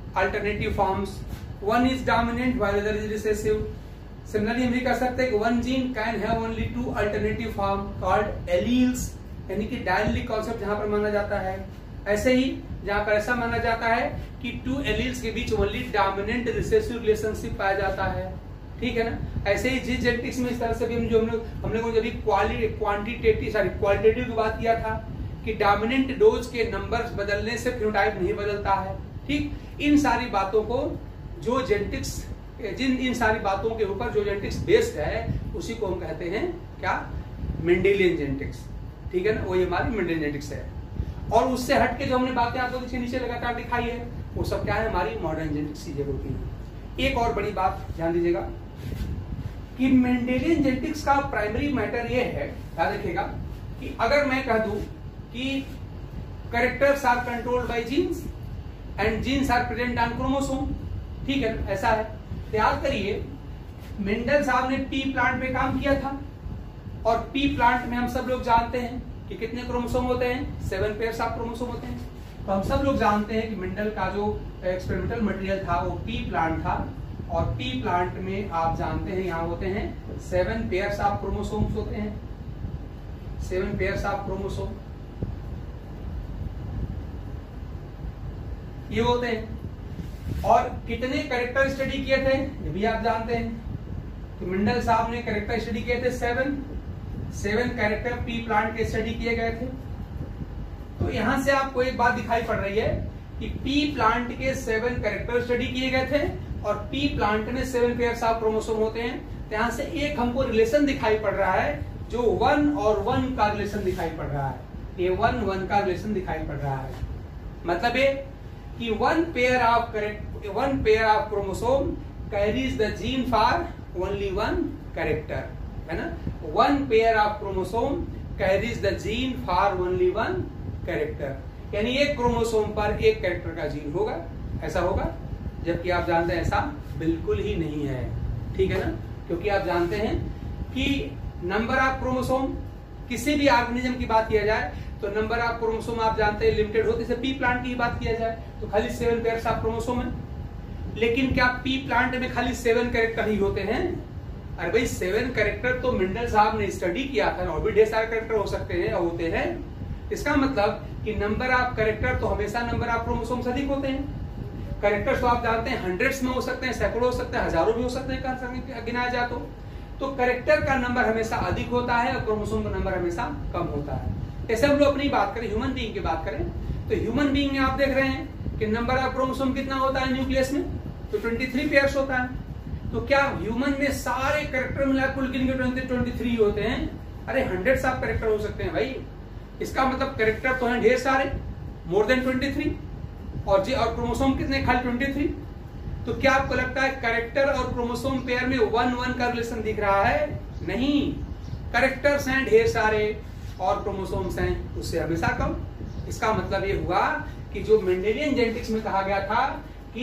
A: alternative forms. One is dominant while other is recessive. Similarly हम भी कर सकते हैं कि one gene can have only two alternative form called alleles, यानी कि डायलिक कॉन्सेप्ट जहां पर माना जाता है. ऐसे ही जहां पर ऐसा माना जाता है कि टू एलील्स के बीच ओनली डोमिनेंट रिसेसिव रिलेशनशिप पाया जाता है. ठीक है ना. ऐसे ही जीन जेनेटिक्स में इस तरह से भी हम लोगों ने जब क्वालिटेटिव की बात किया था कि डोमिनेंट डोज के नंबर्स बदलने से फिनोटाइप नहीं बदलता है. ठीक. इन सारी बातों को जो जेनेटिक्स इन सारी बातों के ऊपर जो जेनेटिक्स बेस्ड है उसी को हम कहते हैं क्या, मेंडेलियन जेनेटिक्स. ठीक है ना. वो हमारी मेंडेलियन जेनेटिक्स है. और उससे हटके जो हमने बातें आपको नीचे लगातार दिखाई है वो सब क्या है, हमारी मॉडर्न जेनेटिक्स चीजें होती है. एक और बड़ी बात ध्यान दीजिएगा कि मेंडेलियन जेनेटिक्स का प्राइमरी मैटर ये है, याद रखिएगा, कि अगर मैं कह दूं कि characters are controlled by genes and genes are present on chromosome. ठीक है, ऐसा है. याद करिए मेंडल साहब ने पी प्लांट में काम किया था और पी प्लांट में हम सब लोग जानते हैं कि कितने क्रोमोसोम होते हैं, 7 पेयर्स ऑफ क्रोमोसोम होते हैं. तो हम सब लोग जानते हैं कि मेंडल का जो एक्सपेरिमेंटल मटेरियल था वो पी प्लांट था और पी प्लांट में आप जानते हैं यहाँ होते हैं 7 पेयर्स ऑफ क्रोमोसोम्स होते हैं. 7 पेयर्स ऑफ क्रोमोसोम ये होते हैं. और कितने कैरेक्टर स्टडी किए थे ये भी आप जानते हैं. तो मेंडल साहब ने कैरेक्टर स्टडी किए थे 7 कैरेक्टर पी प्लांट के स्टडी किए गए थे. तो यहां से आपको एक बात दिखाई पड़ रही है कि पी प्लांट के 7 कैरेक्टर स्टडी किए गए थे और पी प्लांट में 7 पेयर्स ऑफ क्रोमोसोम होते हैं. तो यहां से एक हमको रिलेशन दिखाई पड़ रहा है जो 1 और 1 का रिलेशन दिखाई पड़ रहा है. ये 1 का रिलेशन दिखाई पड़ रहा है. मतलब ये कि 1 pair of chromosome carries the gene for only 1 character, है ना. 1 pair of chromosome carries the gene for only 1 character, यानी एक क्रोमोसोम पर एक कैरेक्टर का जीन होगा. ऐसा होगा. जबकि आप जानते हैं ऐसा बिल्कुल ही नहीं है. ठीक है ना. क्योंकि आप जानते हैं कि नंबर ऑफ क्रोमोसोम किसी भी ऑर्गेनिज्म की बात किया जाए तो नंबर ऑफ क्रोमोसोम आप जानते हैं लिमिटेड होते हैं. पी प्लांट की बात किया जाए तो खाली 7 पेयर्स ऑफ क्रोमोसोम है. लेकिन क्या पी प्लांट में खाली 7 कैरेक्टर ही होते हैं? अरे भाई 7 कैरेक्टर तो मेंडल साहब ने स्टडी किया था और भी ढेर सारे कैरेक्टर हो सकते हैं और होते हैं. इसका मतलब कि नंबर ऑफ कैरेक्टर तो हमेशा नंबर ऑफ क्रोमोसोम अधिक होते हैं. कैरेक्टर्स तो आप जानते हैं हंड्रेड्स में हो सकते हैं, सैकड़ों हो सकते हैं, हजारों भी हो सकते हैं गिनाया जाए तो कैरेक्टर का नंबर हमेशा अधिक होता है और क्रोमोसोम का नंबर हमेशा कम होता है. जैसे हम लोग अपनी बात करें, ह्यूमन बीइंग की बात करें तो ह्यूमन बीइंग में आप देख रहे हैं कि नंबर ऑफ क्रोमोसोम कितना होता है न्यूक्लियस में, तो 23 पेयर्स होता है. तो क्या ह्यूमन में सारे कैरेक्टर मिला कुल गिन के 23 होते हैं? अरे हंड्रेड्स ऑफ कैरेक्टर हो सकते हैं भाई. इसका मतलब कैरेक्टर तो हैं ढेर सारे, मोर देन 23, और क्रोमोसोम कितने, खाली 23. तो क्या आपको लगता है कैरेक्टर और क्रोमोसोम पेयर में 1 का रिलेशन दिख रहा है? नहीं. कैरेक्टर्स हैं ढेर सारे और क्रोमोसोम्स हैं उससे हमेशा कम. इसका मतलब ये हुआ कि जो मेंडेलियन जेनेटिक्स में कहा गया था कि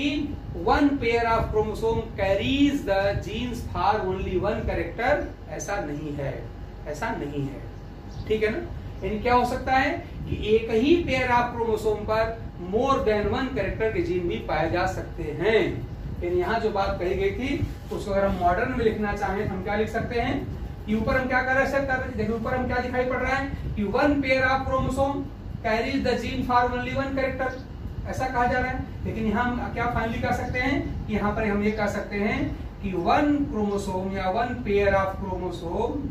A: 1 pair of chromosome carries the genes for only 1 character, ऐसा नहीं है. ऐसा नहीं है. ठीक है ना. यानी क्या हो सकता है कि एक ही पेयर ऑफ क्रोमोसोम पर मोर देन 1 कैरेक्टर के जीन भी पाए जा सकते हैं. यानी यहाँ जो बात कही गई थी उसको अगर हम मॉडर्न में लिखना चाहें तो हम क्या लिख सकते हैं कि ऊपर हम क्या कर सकते हैं, देखिए ऊपर हम क्या दिखाई पड़ रहा है कि 1 pair of chromosome carries the gene for only 1 character, ऐसा कहा जा रहा है. लेकिन यहाँ हम क्या फाइनली कह सकते हैं कि यहाँ पर हम ये कह सकते हैं कि 1 क्रोमोसोम या 1 पेयर ऑफ क्रोमोसोम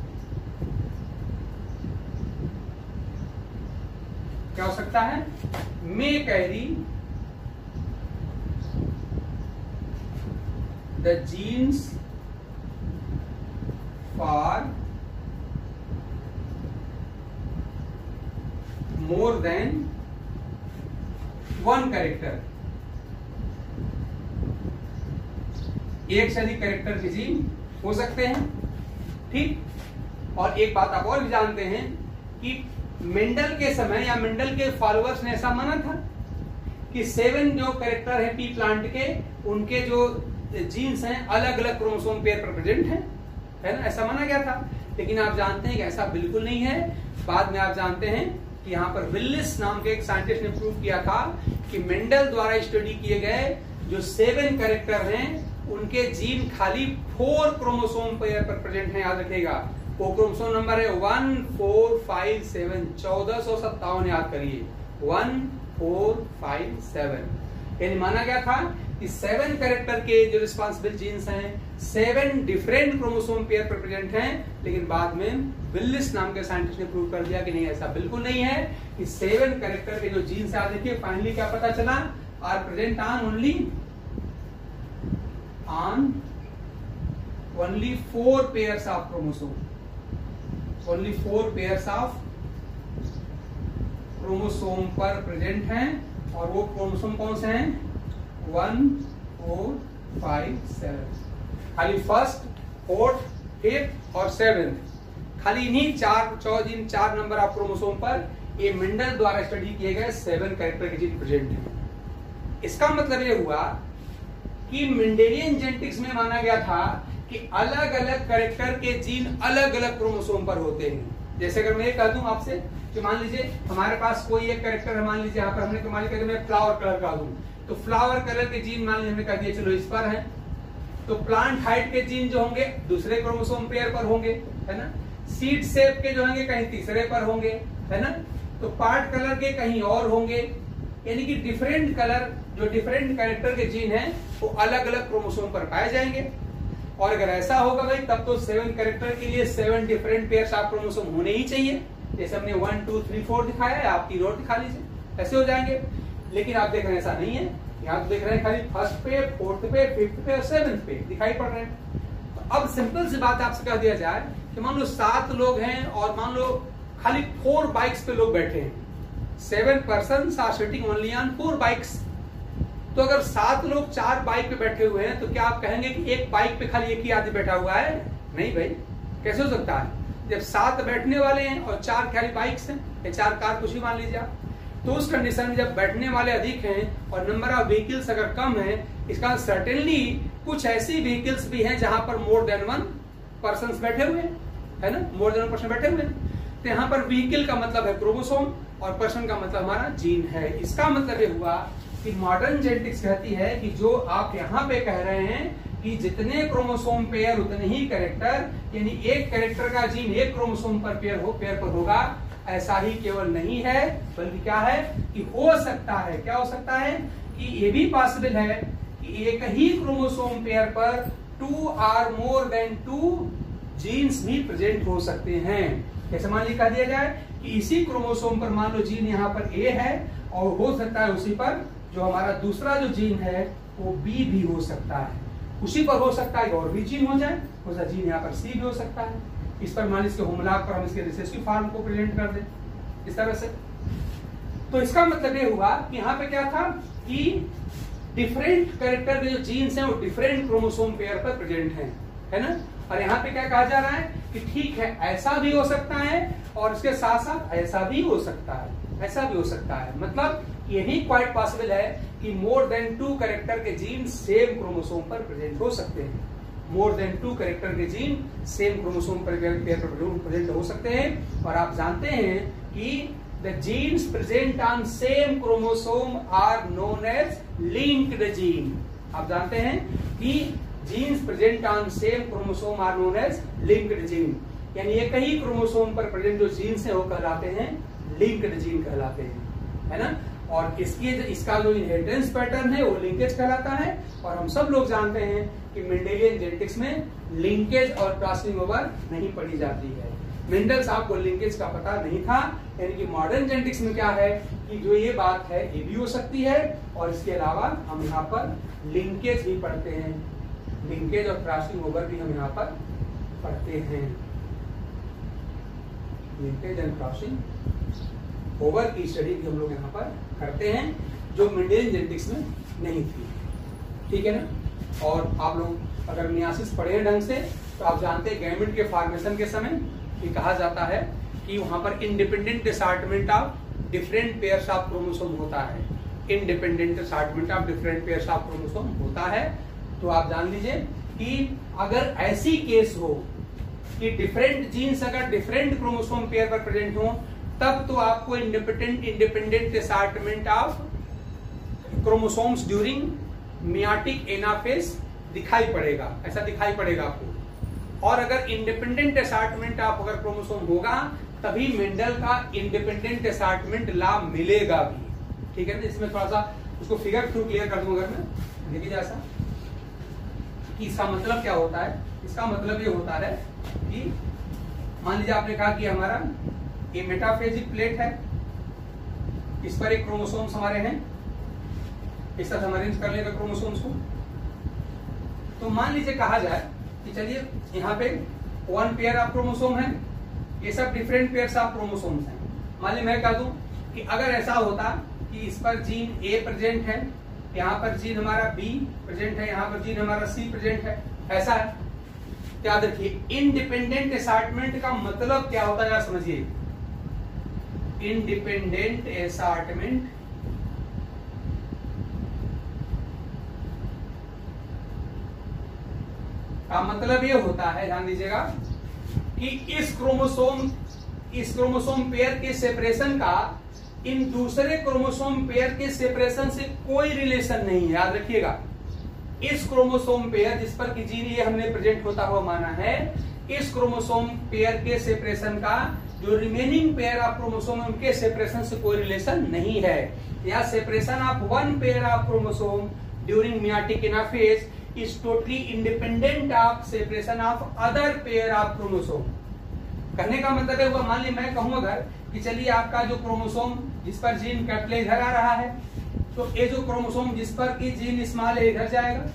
A: क्या हो सकता है, may carry the genes for more than 1 character. एक से अधिक कैरेक्टर के जीन हो सकते हैं. ठीक. और एक बात आप और भी जानते हैं कि मेंडल के समय या मेंडल के फॉलोअर्स ने ऐसा माना था कि 7 जो कैरेक्टर है पी प्लांट के, उनके जो जीन्स हैं अलग अलग क्रोमोसोम पेयर पर प्रेजेंट हैं, है ना. ऐसा माना गया था. लेकिन आप जानते हैं कि ऐसा बिल्कुल नहीं है. बाद में आप जानते हैं कि यहाँ पर विलिस नाम के एक साइंटिस्ट ने प्रूव किया था कि मेंडल द्वारा स्टडी किए गए जो 7 कैरेक्टर हैं उनके जीन खाली 4 क्रोमोसोम पेयर पर प्रेजेंट है। याद रखिएगा वो क्रोमोसोम नंबर है 1 4 5 7, 1457 याद करिए 1 4 5 7। यानी माना गया था कि 7 कैरेक्टर के जो रिस्पॉन्सिबल जीन्स हैं 7 डिफरेंट क्रोमोसोम पेयर पर प्रेजेंट हैं, लेकिन बाद में विलिस नाम के साइंटिस्ट ने प्रूव कर दिया कि नहीं, ऐसा बिल्कुल नहीं है कि 7 कैरेक्टर के जो जीन्स है। देखिए फाइनली क्या पता चला, are present on only 4 pairs of chromosome, only 4 pairs of chromosome पर प्रेजेंट हैं, और वो क्रोमोसोम कौन से हैं 1 4 5 7। खाली फर्स्ट, फोर्थ, फिफ्थ और 7th, खाली इन्हीं 4 नंबर ऑफ क्रोमोसोम पर ये मेंडल द्वारा स्टडी किए गए 7 कैरेक्टर के जीन प्रेजेंट हैं। इसका मतलब ये हुआ कि मेंडेलियन जेनेटिक्स में माना गया था कि अलग अलग कैरेक्टर के जीन अलग अलग क्रोमोसोम पर होते हैं। जैसे अगर मैं कह दूं आपसे कि मान लीजिए हमारे पास कोई एक कैरेक्टर है, मान लीजिए यहाँ पर हमने मान लीजिए मैं फ्लावर कलर का दूं, तो फ्लावर कलर के जीन मान लीजिए हमने कह दिया चलो इस पर है, तो प्लांट हाइट के जीन जो होंगे दूसरे क्रोमोसोम पेयर पर होंगे, है ना। सीड शेप के जो होंगे कहीं तीसरे पर होंगे, है ना। तो पार्ट कलर के कहीं और होंगे, यानी कि डिफरेंट कलर जो डिफरेंट कैरेक्टर के जीन हैं वो अलग अलग क्रोमोसोम पर पाए जाएंगे। और अगर ऐसा होगा भाई तब तो 7 कैरेक्टर के लिए 7 डिफरेंट पेयर्स ऑफ क्रोमोसोम होने ही चाहिए। जैसे हमने 1 2 3 4 दिखाया है, आप 3 और दिखा लीजिए, ऐसे हो जाएंगे। लेकिन आप देख रहे हैं ऐसा नहीं है, यहाँ तो देख रहे हैं खाली फर्स्ट पे, फोर्थ पे, फिफ्थ पे और 7th पे दिखाई पड़ रहे हैं। तो अब सिंपल सी बात आपसे कह दिया जाए कि मान लो 7 लोग हैं और मान लो खाली 4 बाइक्स पे लोग बैठे हैं, 7 persons are sitting only on 4 bikes। तो अगर 7 लोग 4 बाइक पे बैठे हुए हैं तो क्या आप कहेंगे कि एक बाइक पे खाली एक ही आदमी बैठा हुआ है? नहीं भाई, कैसे हो सकता है? जब 7 बैठने वाले हैं और 4 खाली बाइक्स हैं या 4 कार कुछ भी मान लीजिए आप, तो उस कंडीशन में जब बैठने वाले अधिक हैं और नंबर ऑफ व्हीकल्स अगर कम है, इसका सर्टेनली कुछ ऐसी व्हीकल्स भी हैं जहां पर मोर देन 1 पर्सन बैठे हुए हैं, है ना, मोर देन 1 पर्सन बैठे हुए हैं। तो यहाँ पर व्हीकल का मतलब है क्रोमोसोम और पर्सन का मतलब हमारा जीन है। इसका मतलब ये हुआ कि मॉडर्न जेनेटिक्स कहती है कि जो आप यहाँ पे कह रहे हैं कि जितने क्रोमोसोम पेयर उतने ही कैरेक्टर, यानी एक कैरेक्टर का जीन एक क्रोमोसोम पर पेयर पर होगा, ऐसा ही केवल नहीं है, बल्कि क्या है कि हो सकता है, क्या हो सकता है कि ये भी पॉसिबल है कि एक ही क्रोमोसोम पेयर पर 2 और मोर देन 2 जीन्स भी प्रेजेंट हो सकते हैं। जैसे मान लीजिए कह दिया जाए कि इसी क्रोमोसोम पर मान लो जीन यहाँ पर ए है और हो सकता है उसी पर जो हमारा दूसरा जो जीन है वो बी भी हो सकता है, उसी पर हो सकता है और भी जीन हो जाए, हो सकता जीन यहाँ पर सी भी हो सकता है। इस पर मान लीजिए होमलॉग पर हम इसके रिसेसिव फॉर्म को प्रेजेंट कर दें इस तरह से। तो इसका मतलब ये हुआ कि यहाँ पे क्या था कि डिफरेंट कैरेक्टर के जो जीन्स हैं वो डिफरेंट क्रोमोसोम पेयर पर प्रेजेंट हैं, है ना। और यहाँ पे क्या कहा जा रहा है कि ठीक है ऐसा भी हो सकता है और इसके साथ साथ ऐसा भी हो सकता है, ऐसा भी हो सकता है। मतलब ये भी क्वाइट पॉसिबल है कि मोर देन 2 कैरेक्टर के जीन सेम क्रोमोसोम पर प्रेजेंट हो सकते हैं। मोर देन 2 कैरेक्टर के जीन सेम क्रोमोसोम पर प्रेजेंट हो सकते हैं। और आप जानते हैं कि the genes present on same chromosome are known as linked gene. आप जानते हैं कि genes present on same chromosome are known as linked gene, यानी एक ही क्रोमोसोम पर प्रेजेंट जो जीन्स हैं वो कहलाते हैं लिंक्ड जीन कहलाते हैं, है ना। और इसका जो इनहेरिटेंस पैटर्न है वो लिंकेज कहलाता है। और हम सब लोग जानते हैं कि मेंडेलियन जेनेटिक्स में लिंकेज और क्रॉसिंग ओवर नहीं पढ़ी जाती है। मेंडल साहब को लिंकेज का पता नहीं था, यानी कि मॉडर्न जेनेटिक्स में क्या है कि जो ये बात है ये भी हो सकती है और इसके अलावा हम यहाँ पर लिंकेज भी पढ़ते हैं, लिंकेज और क्रॉसिंग ओवर भी हम यहाँ पर पढ़ते हैं। लिंकेज एंड क्रॉसिंग ओवर की स्टडी भी हम लोग यहाँ पर करते हैं जो मेंडेलियन जेनेटिक्स में नहीं थी, ठीक है ना। और आप लोग अगर मियासिस पढ़े ढंग से तो आप जानते हैं गैमेट के फॉर्मेशन के समय ये कहा जाता है कि वहां पर independent assortment of different pairs of chromosome होता है, independent assortment of different pairs of chromosome होता है। तो आप जान लीजिए कि अगर ऐसी केस हो कि डिफरेंट जीन्स अगर डिफरेंट क्रोमोसोम पेयर पर प्रेजेंट हो तब तो आपको independent assortment of chromosomes during meiotic anaphase दिखाई पड़ेगा, ऐसा दिखाई पड़ेगा आपको। और अगर इंडिपेंडेंट असार्टमेंट ऑफ अगर क्रोमोसोम होगा तभी मेंडल का इंडिपेंडेंट असार्टमेंट ला मिलेगा भी, ठीक है ना। इसमें थोड़ा सा उसको फिगर थ्रू क्लियर कर दूंगा मैं, देखिए जैसा कि इसका मतलब क्या होता है। इसका मतलब ये होता है कि मान लीजिए आपने कहा कि हमारा ये मेटाफेजिक प्लेट है, इस पर एक क्रोमोसोम्स हमारे हैं, इस तरह हम अरेंज कर लेगा क्रोमोसोम्स को। तो मान लीजिए कहा जाए कि चलिए यहाँ पे 1 पेयर ऑफ क्रोमोसोम है, ये सब डिफरेंट पेयर्स ऑफ क्रोमोसोम्स हैं। मान लीजिए मैं कह दूं कि अगर ऐसा होता कि इस पर जीन ए प्रेजेंट है, यहाँ पर जीन हमारा बी प्रेजेंट है, यहाँ पर जीन हमारा सी प्रेजेंट है, ऐसा है। याद रखिए इंडिपेंडेंट असार्टमेंट का मतलब क्या होता है, यार समझिए। इंडिपेंडेंट असार्टमेंट का मतलब ये होता है, ध्यान दीजिएगा, कि इस क्रोमोसोम पेयर के सेपरेशन का इन दूसरे क्रोमोसोम पेयर के सेपरेशन से कोई रिलेशन नहीं है। याद रखिएगा, इस क्रोमोसोम पेयर जिस पर कि जीन ये हमने प्रेजेंट होता हुआ माना है, इस क्रोमोसोम पेयर के सेपरेशन का जो रिमेनिंग पेयर ऑफ क्रोमोसोम है उनके सेपरेशन से कोई रिलेशन नहीं है। या separation of 1 pair of chromosome during meiotic anaphase is totally independent of separation of other pair of chromosome. कहने का मतलब है, मान लीजिए मैं कहूं अगर कि चलिए आपका जो क्रोमोसोम जिस पर जीन कैपिटल इधर आ रहा है, तो ये जो क्रोमोसोम जिस पर की जीन स्मॉल है इधर जाएगा।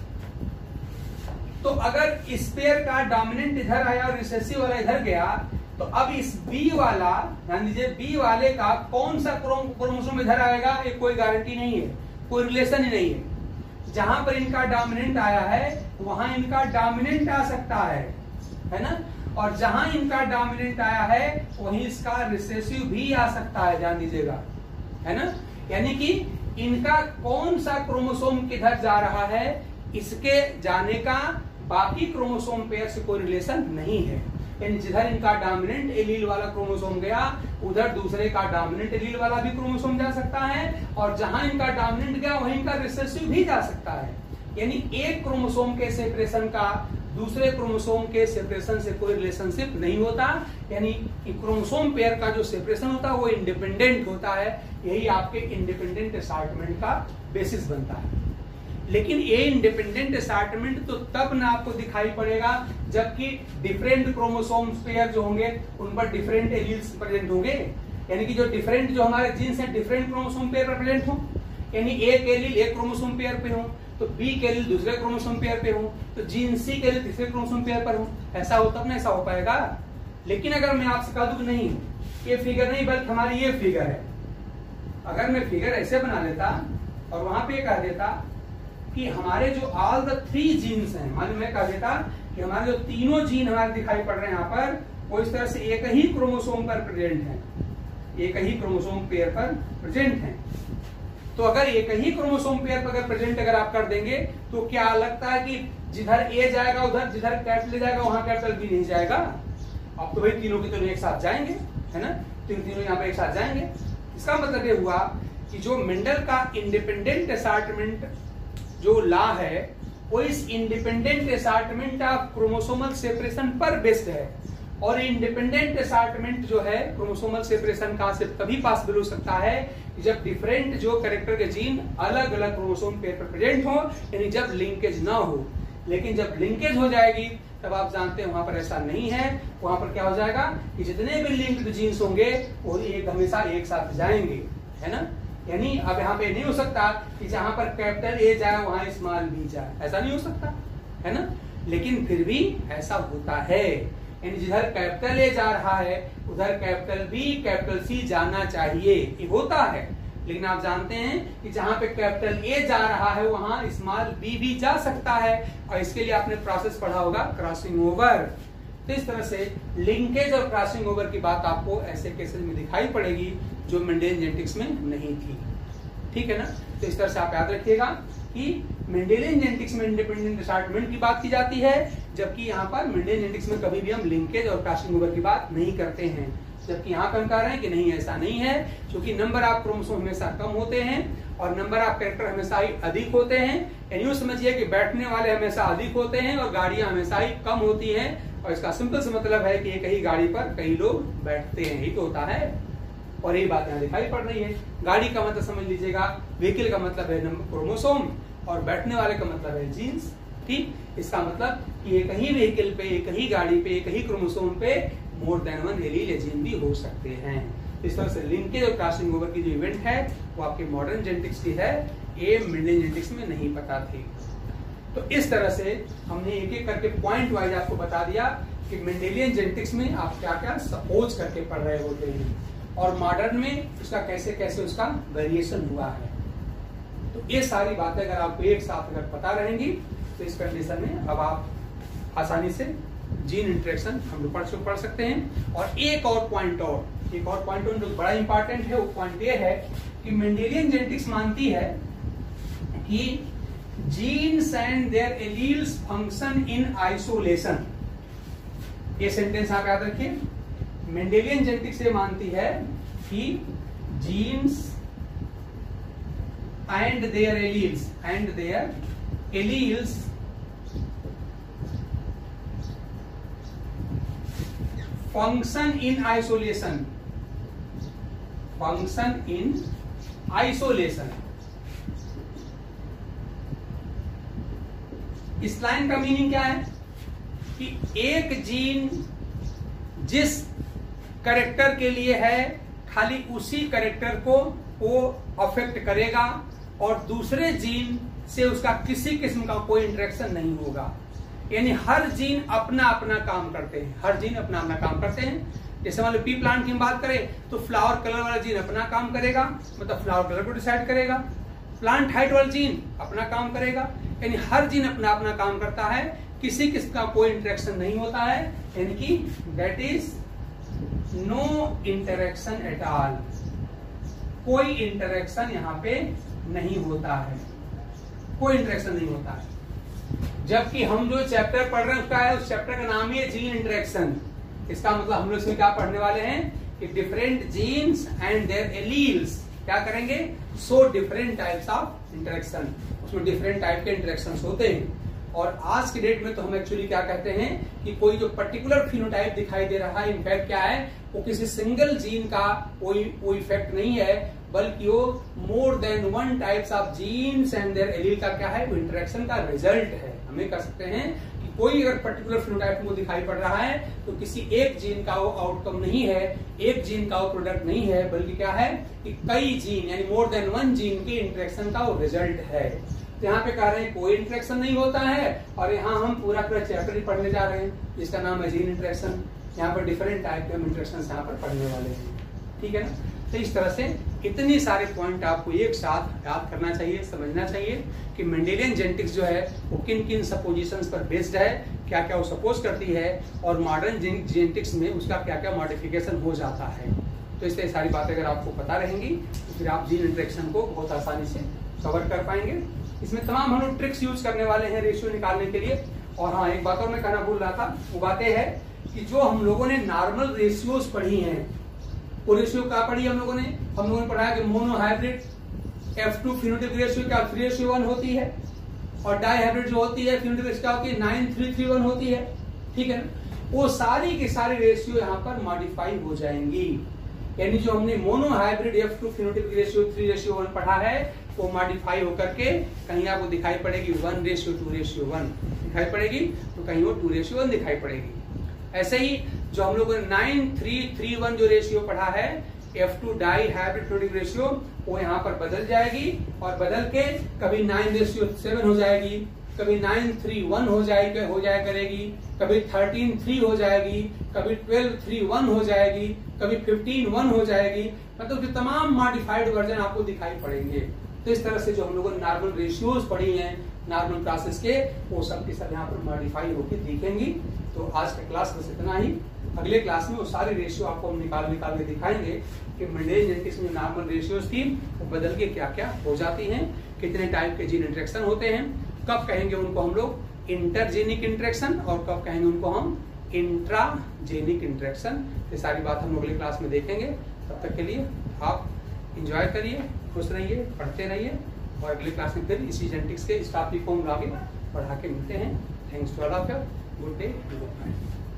A: तो अगर इस पेयर का डोमिनेंट इधर आया और रिसेसिव वाला इधर गया, तो अब इस बी वाला, ध्यान दीजिए, बी वाले का कौन सा क्रोमोसोम इधर आएगा ये कोई गारंटी नहीं है, कोई रिलेशन ही नहीं है। जहां पर इनका डोमिनेंट आया है वहां इनका डोमिनेंट आ सकता है ना, और जहां इनका डोमिनेंट आया है वहीं इसका रिसेसिव भी आ सकता है, ध्यान दीजिएगा, है ना। यानी कि इनका कौन सा क्रोमोसोम किधर जा रहा है इसके जाने का बाकी क्रोमोसोम पेयर से कोई रिलेशन नहीं है। यानी जिधर इनका डोमिनेंट एलील वाला क्रोमोसोम गया उधर दूसरे का डोमिनेंट एलील वाला भी क्रोमोसोम जा सकता है, और जहां इनका डोमिनेंट गया वहीं इनका रिसेसिव भी जा सकता है। यानी एक क्रोमोसोम के सेपरेशन का दूसरे क्रोमोसोम के सेपरेशन से कोई रिलेशनशिप नहीं होता। यानी क्रोमोसोम पेयर का जो सेपरेशन होता है वो इंडिपेंडेंट होता है। यही आपके इंडिपेंडेंट असार्टमेंट का बेसिस बनता है। लेकिन ये इंडिपेंडेंट असार्टमेंट तो तब ना आपको दिखाई पड़ेगा जबकि डिफरेंट क्रोमोसोम पेयर जो होंगे उन पर डिफरेंट एलील्स प्रेजेंट होंगे। यानी कि जो डिफरेंट जो हमारे जीन्स हैं डिफरेंट क्रोमोसोम पेयर पर प्रेजेंट हो, यानी एक एलील एक क्रोमोसोम पेयर पे हो, तो बी के एलील दूसरे क्रोमोसोम पेयर पे हो, तो जीन सी के एलील तीसरे क्रोमोसोम पेयर पर हो, ऐसा हो तब ना ऐसा हो पाएगा। लेकिन अगर मैं आपसे कह दूं नहीं ये फिगर नहीं बल्कि हमारी ये फिगर है, अगर मैं फिगर ऐसे बना लेता और वहां पे कह देता कि हमारे जो ऑल द 3 जीन्स हैं, मान मैं कह देता कि हमारे जो तीनों जीन हमारे दिखाई पड़ रहे हैं यहाँ पर वो इस तरह से एक ही क्रोमोसोम पर प्रेजेंट है, एक ही क्रोमोसोम पेयर पर प्रेजेंट है। तो अगर एक ही क्रोमोसोम पेयर पर अगर प्रेजेंट अगर आप कर देंगे तो क्या लगता है कि जिधर ए जाएगा उधर जिधर कैपिटल जाएगा वहां कैपिटल बी नहीं जाएगा। अब तो भाई तीनों के तीनों एक साथ जाएंगे, है ना, तीनों यहाँ पे एक साथ जाएंगे। इसका मतलब ये हुआ कि जो मेंडल का इंडिपेंडेंट असार्टमेंट जो लॉ है वो इस independent assortment of chromosomal separation पर बेस्ड है। और इंडिपेंडेंट असार्टमेंट जो है क्रोमोसोमल सेपरेशन का सिर्फ तभी पॉसिबल हो सकता है कि जब डिफरेंट जो कैरेक्टर के जीन अलग अलग क्रोमोसोम पेयर पर प्रेजेंट हो, यानी जब लिंकेज ना हो। लेकिन जब लिंकेज हो जाएगी तब आप जानते हैं वहां पर ऐसा नहीं है। वहां पर क्या हो जाएगा कि जितने भी लिंक्ड जीन्स होंगे वो एक हमेशा एक साथ जाएंगे, है ना। यानी अब यहाँ पे नहीं हो सकता कि जहां पर कैपिटल ए जाए वहां स्मॉल बी जाए, ऐसा नहीं हो सकता, है ना। लेकिन फिर भी ऐसा होता है, यानी जिधर कैपिटल ए जा रहा है उधर कैपिटल बी कैपिटल सी जाना चाहिए, ये होता है। लेकिन आप जानते हैं कि जहां पे कैपिटल ए जा रहा है वहां स्मॉल बी भी जा सकता है, और इसके लिए आपने प्रोसेस पढ़ा होगा क्रॉसिंग ओवर। तो इस तरह से लिंकेज और क्रॉसिंग ओवर की बात आपको ऐसे केसेस में दिखाई पड़ेगी जो मेंडेलियन जेनेटिक्स में नहीं थी, ठीक है ना। तो इस तरह से आप याद रखिएगा कि मेंडेलियन जेनेटिक्स में इंडिपेंडेंट असार्टमेंट की बात की जाती है, जबकि यहाँ पर मेंडेलियन जेनेटिक्स में कभी भी हम लिंकेज और क्रॉसिंग ओवर की बात नहीं करते हैं। जबकि यहाँ कह रहे हैं कि नहीं, ऐसा नहीं है, क्योंकि नंबर ऑफ क्रोमोसोम हमेशा कम होते हैं और नंबर ऑफ कैरेक्टर हमेशा ही अधिक होते हैं। यानी यूं समझिए कि बैठने वाले हमेशा अधिक होते हैं और गाड़ियां हमेशा ही कम होती हैं। और इसका सिंपल से मतलब है कि एक ही गाड़ी पर कई लोग बैठते हैं, ही तो होता है। और यही बात यहाँ दिखाई पड़ रही है। गाड़ी का मतलब समझ लीजिएगा, व्हीकल का मतलब है क्रोमोसोम और बैठने वाले का मतलब है जीन्स। ठीक, इसका मतलब कि एक ही व्हीकल पे, एक ही गाड़ी पे, एक ही क्रोमोसोम पे मोर देन वन एलील या जीन भी हो सकते हैं। इस तरह से लिंकेज और क्रॉसिंग ओवर की जो इवेंट है वो आपके मॉडर्न जेनेटिक्स की है, ये मेंडेलियन जेनेटिक्स में नहीं पता थी। तो इस तरह से हमने एक एक करके पॉइंट वाइज आपको बता दिया कि मेंडेलियन जेनेटिक्स में आप क्या क्या सपोज करके पढ़ रहे होते हैं और मॉडर्न में उसका कैसे कैसे उसका वेरिएशन हुआ है। तो ये सारी बातें अगर आपको एक साथ अगर पता रहेंगी तो इस कंडीशन में अब आप आसानी से जीन इंटरेक्शन हम लोग पढ़ सकते हैं। और एक और पॉइंट जो बड़ा इंपॉर्टेंट है, वो पॉइंट ये है कि मेंडेलियन जेनेटिक्स मानती है कि genes and their alleles function in isolation. ये सेंटेंस आप याद रखिए, मेंडेलियन जेनेटिक्स ये मानती है कि genes and their alleles function in isolation इस लाइन का मीनिंग क्या है कि एक जीन जिस कैरेक्टर के लिए है खाली उसी कैरेक्टर को वो अफेक्ट करेगा और दूसरे जीन से उसका किसी किस्म का कोई इंटरेक्शन नहीं होगा। यानी हर जीन अपना अपना काम करते हैं, जैसे मान लो पी प्लांट की हम बात करें तो फ्लावर कलर वाला जीन अपना काम करेगा, मतलब फ्लावर कलर को डिसाइड करेगा। प्लांट हाइट वाला जीन अपना काम करेगा। यानी हर जीन अपना अपना काम करता है, किसी किस्म का कोई इंटरेक्शन नहीं होता है। यानी कि that is no interaction at all, कोई इंटरेक्शन यहाँ पे नहीं होता है, कोई इंटरेक्शन नहीं होता है। जबकि हम जो चैप्टर पढ़ रहे हैं उसका है, उस चैप्टर का नाम ही है जीन इंटरेक्शन। इसका मतलब हम लोग इसमें क्या पढ़ने वाले हैं कि different genes and their alleles क्या करेंगे, so different types of interaction, उसमें डिफरेंट टाइप के इंटरेक्शंस होते हैं। और आज की डेट में तो हम एक्चुअली क्या कहते हैं कि कोई जो पर्टिकुलर फिनोटाइप दिखाई दे रहा है, इनफैक्ट क्या है, वो किसी सिंगल जीन का कोई इफेक्ट नहीं है, बल्कि वो more than one types of genes and their allele का क्या है, वो इंटरेक्शन का रिजल्ट है। हमें कह सकते हैं कि कोई अगर पर्टिकुलर फिनोटाइप को दिखाई पड़ रहा है तो किसी एक जीन का वो आउटकम नहीं है, एक जीन का वो प्रोडक्ट नहीं है, बल्कि क्या है कि कई जीन यानी मोर देन वन जीन के इंटरेक्शन का वो रिजल्ट है। तो यहाँ पे कह रहे हैं कोई इंटरेक्शन नहीं होता है और यहाँ हम पूरा चैप्टर ही पढ़ने जा रहे हैं जिसका नाम है जीन इंटरेक्शन। यहाँ पर डिफरेंट टाइप के हम इंटरेक्शन यहाँ पर पढ़ने वाले हैं, ठीक है ना। तो इस तरह से इतने सारे पॉइंट आपको एक साथ याद करना चाहिए, समझना चाहिए कि मेंडेलियन जेनेटिक्स जो है वो किन किन सपोजिशंस पर बेस्ड है, क्या क्या वो सपोज करती है और मॉडर्न जेनेटिक्स में उसका क्या क्या मॉडिफिकेशन हो जाता है। तो इस तरह सारी बातें अगर आपको पता रहेंगी तो फिर आप जीन इंटरेक्शन को बहुत आसानी से कवर कर पाएंगे। इसमें तमाम हम लोग ट्रिक्स यूज करने वाले हैं रेशियो निकालने के लिए। और हाँ, एक बात और मैं कहना भूल रहा था, वो बात यह है कि जो हम लोगों ने नॉर्मल रेशियोज पढ़ी हैं, वो रेशियो क्या पढ़ी हम लोगों ने पढ़ा है कि mono hybrid F2 phenotype ratio क्या 3:1 होती है और डाई हाइब्रिड जो होती है फिनोटाइप क्या होती है 9:3:1 होती है, ठीक है ना। वो सारी की सारी रेशियो यहाँ पर मॉडिफाई हो जाएंगी। यानी जो हमने mono hybrid F2 phenotype ratio 3:1 पढ़ा है वो मॉडिफाई होकर के कहीं आपको दिखाई पड़ेगी 1:2:1 दिखाई पड़ेगी, तो कहीं वो 2:1 दिखाई पड़ेगी। ऐसे ही जो हम लोगों ने 9:3:1 जो रेशियो पढ़ा है F2 die hybrid phenotype ratio, वो यहाँ पर बदल जाएगी और बदल के कभी 9:7 हो जाएगी, कभी 9:3:1 हो जाया करेगी, कभी 13:3 हो जाएगी, कभी 12:3:1 हो जाएगी, कभी 15:1 हो जाएगी। मतलब जो तमाम मॉडिफाइड वर्जन आपको दिखाई पड़ेंगे। तो इस तरह से जो हम लोगों ने नॉर्मल रेशियोज पढ़ी हैं नॉर्मल क्लासेस के, वो सब के सब यहाँ पर मॉडिफाई होकर दिखेंगी। तो आज का क्लास बस इतना ही। अगले क्लास में वो सारी रेशियो आपको हम निकाल के दिखाएंगे कि मेंडेलियन जेनेटिक्स में नॉर्मल रेशियोज थी वो बदल के क्या क्या हो जाती हैं, कितने टाइप के जीन इंटरेक्शन होते हैं, कब कहेंगे उनको हम लोग इंटरजेनिक इंटरेक्शन और कब कहेंगे उनको हम इंट्राजेनिक इंटरेक्शन। ये सारी बात हम अगली क्लास में देखेंगे। तब तक के लिए आप इंजॉय करिए, खुश रहिए, पढ़ते रहिए और अगली क्लास में फिर इसी जेनेटिक्स के इस टॉपिक को हम आगे बढ़ा के मिलते हैं। Thanks to all of you. Good day, good night.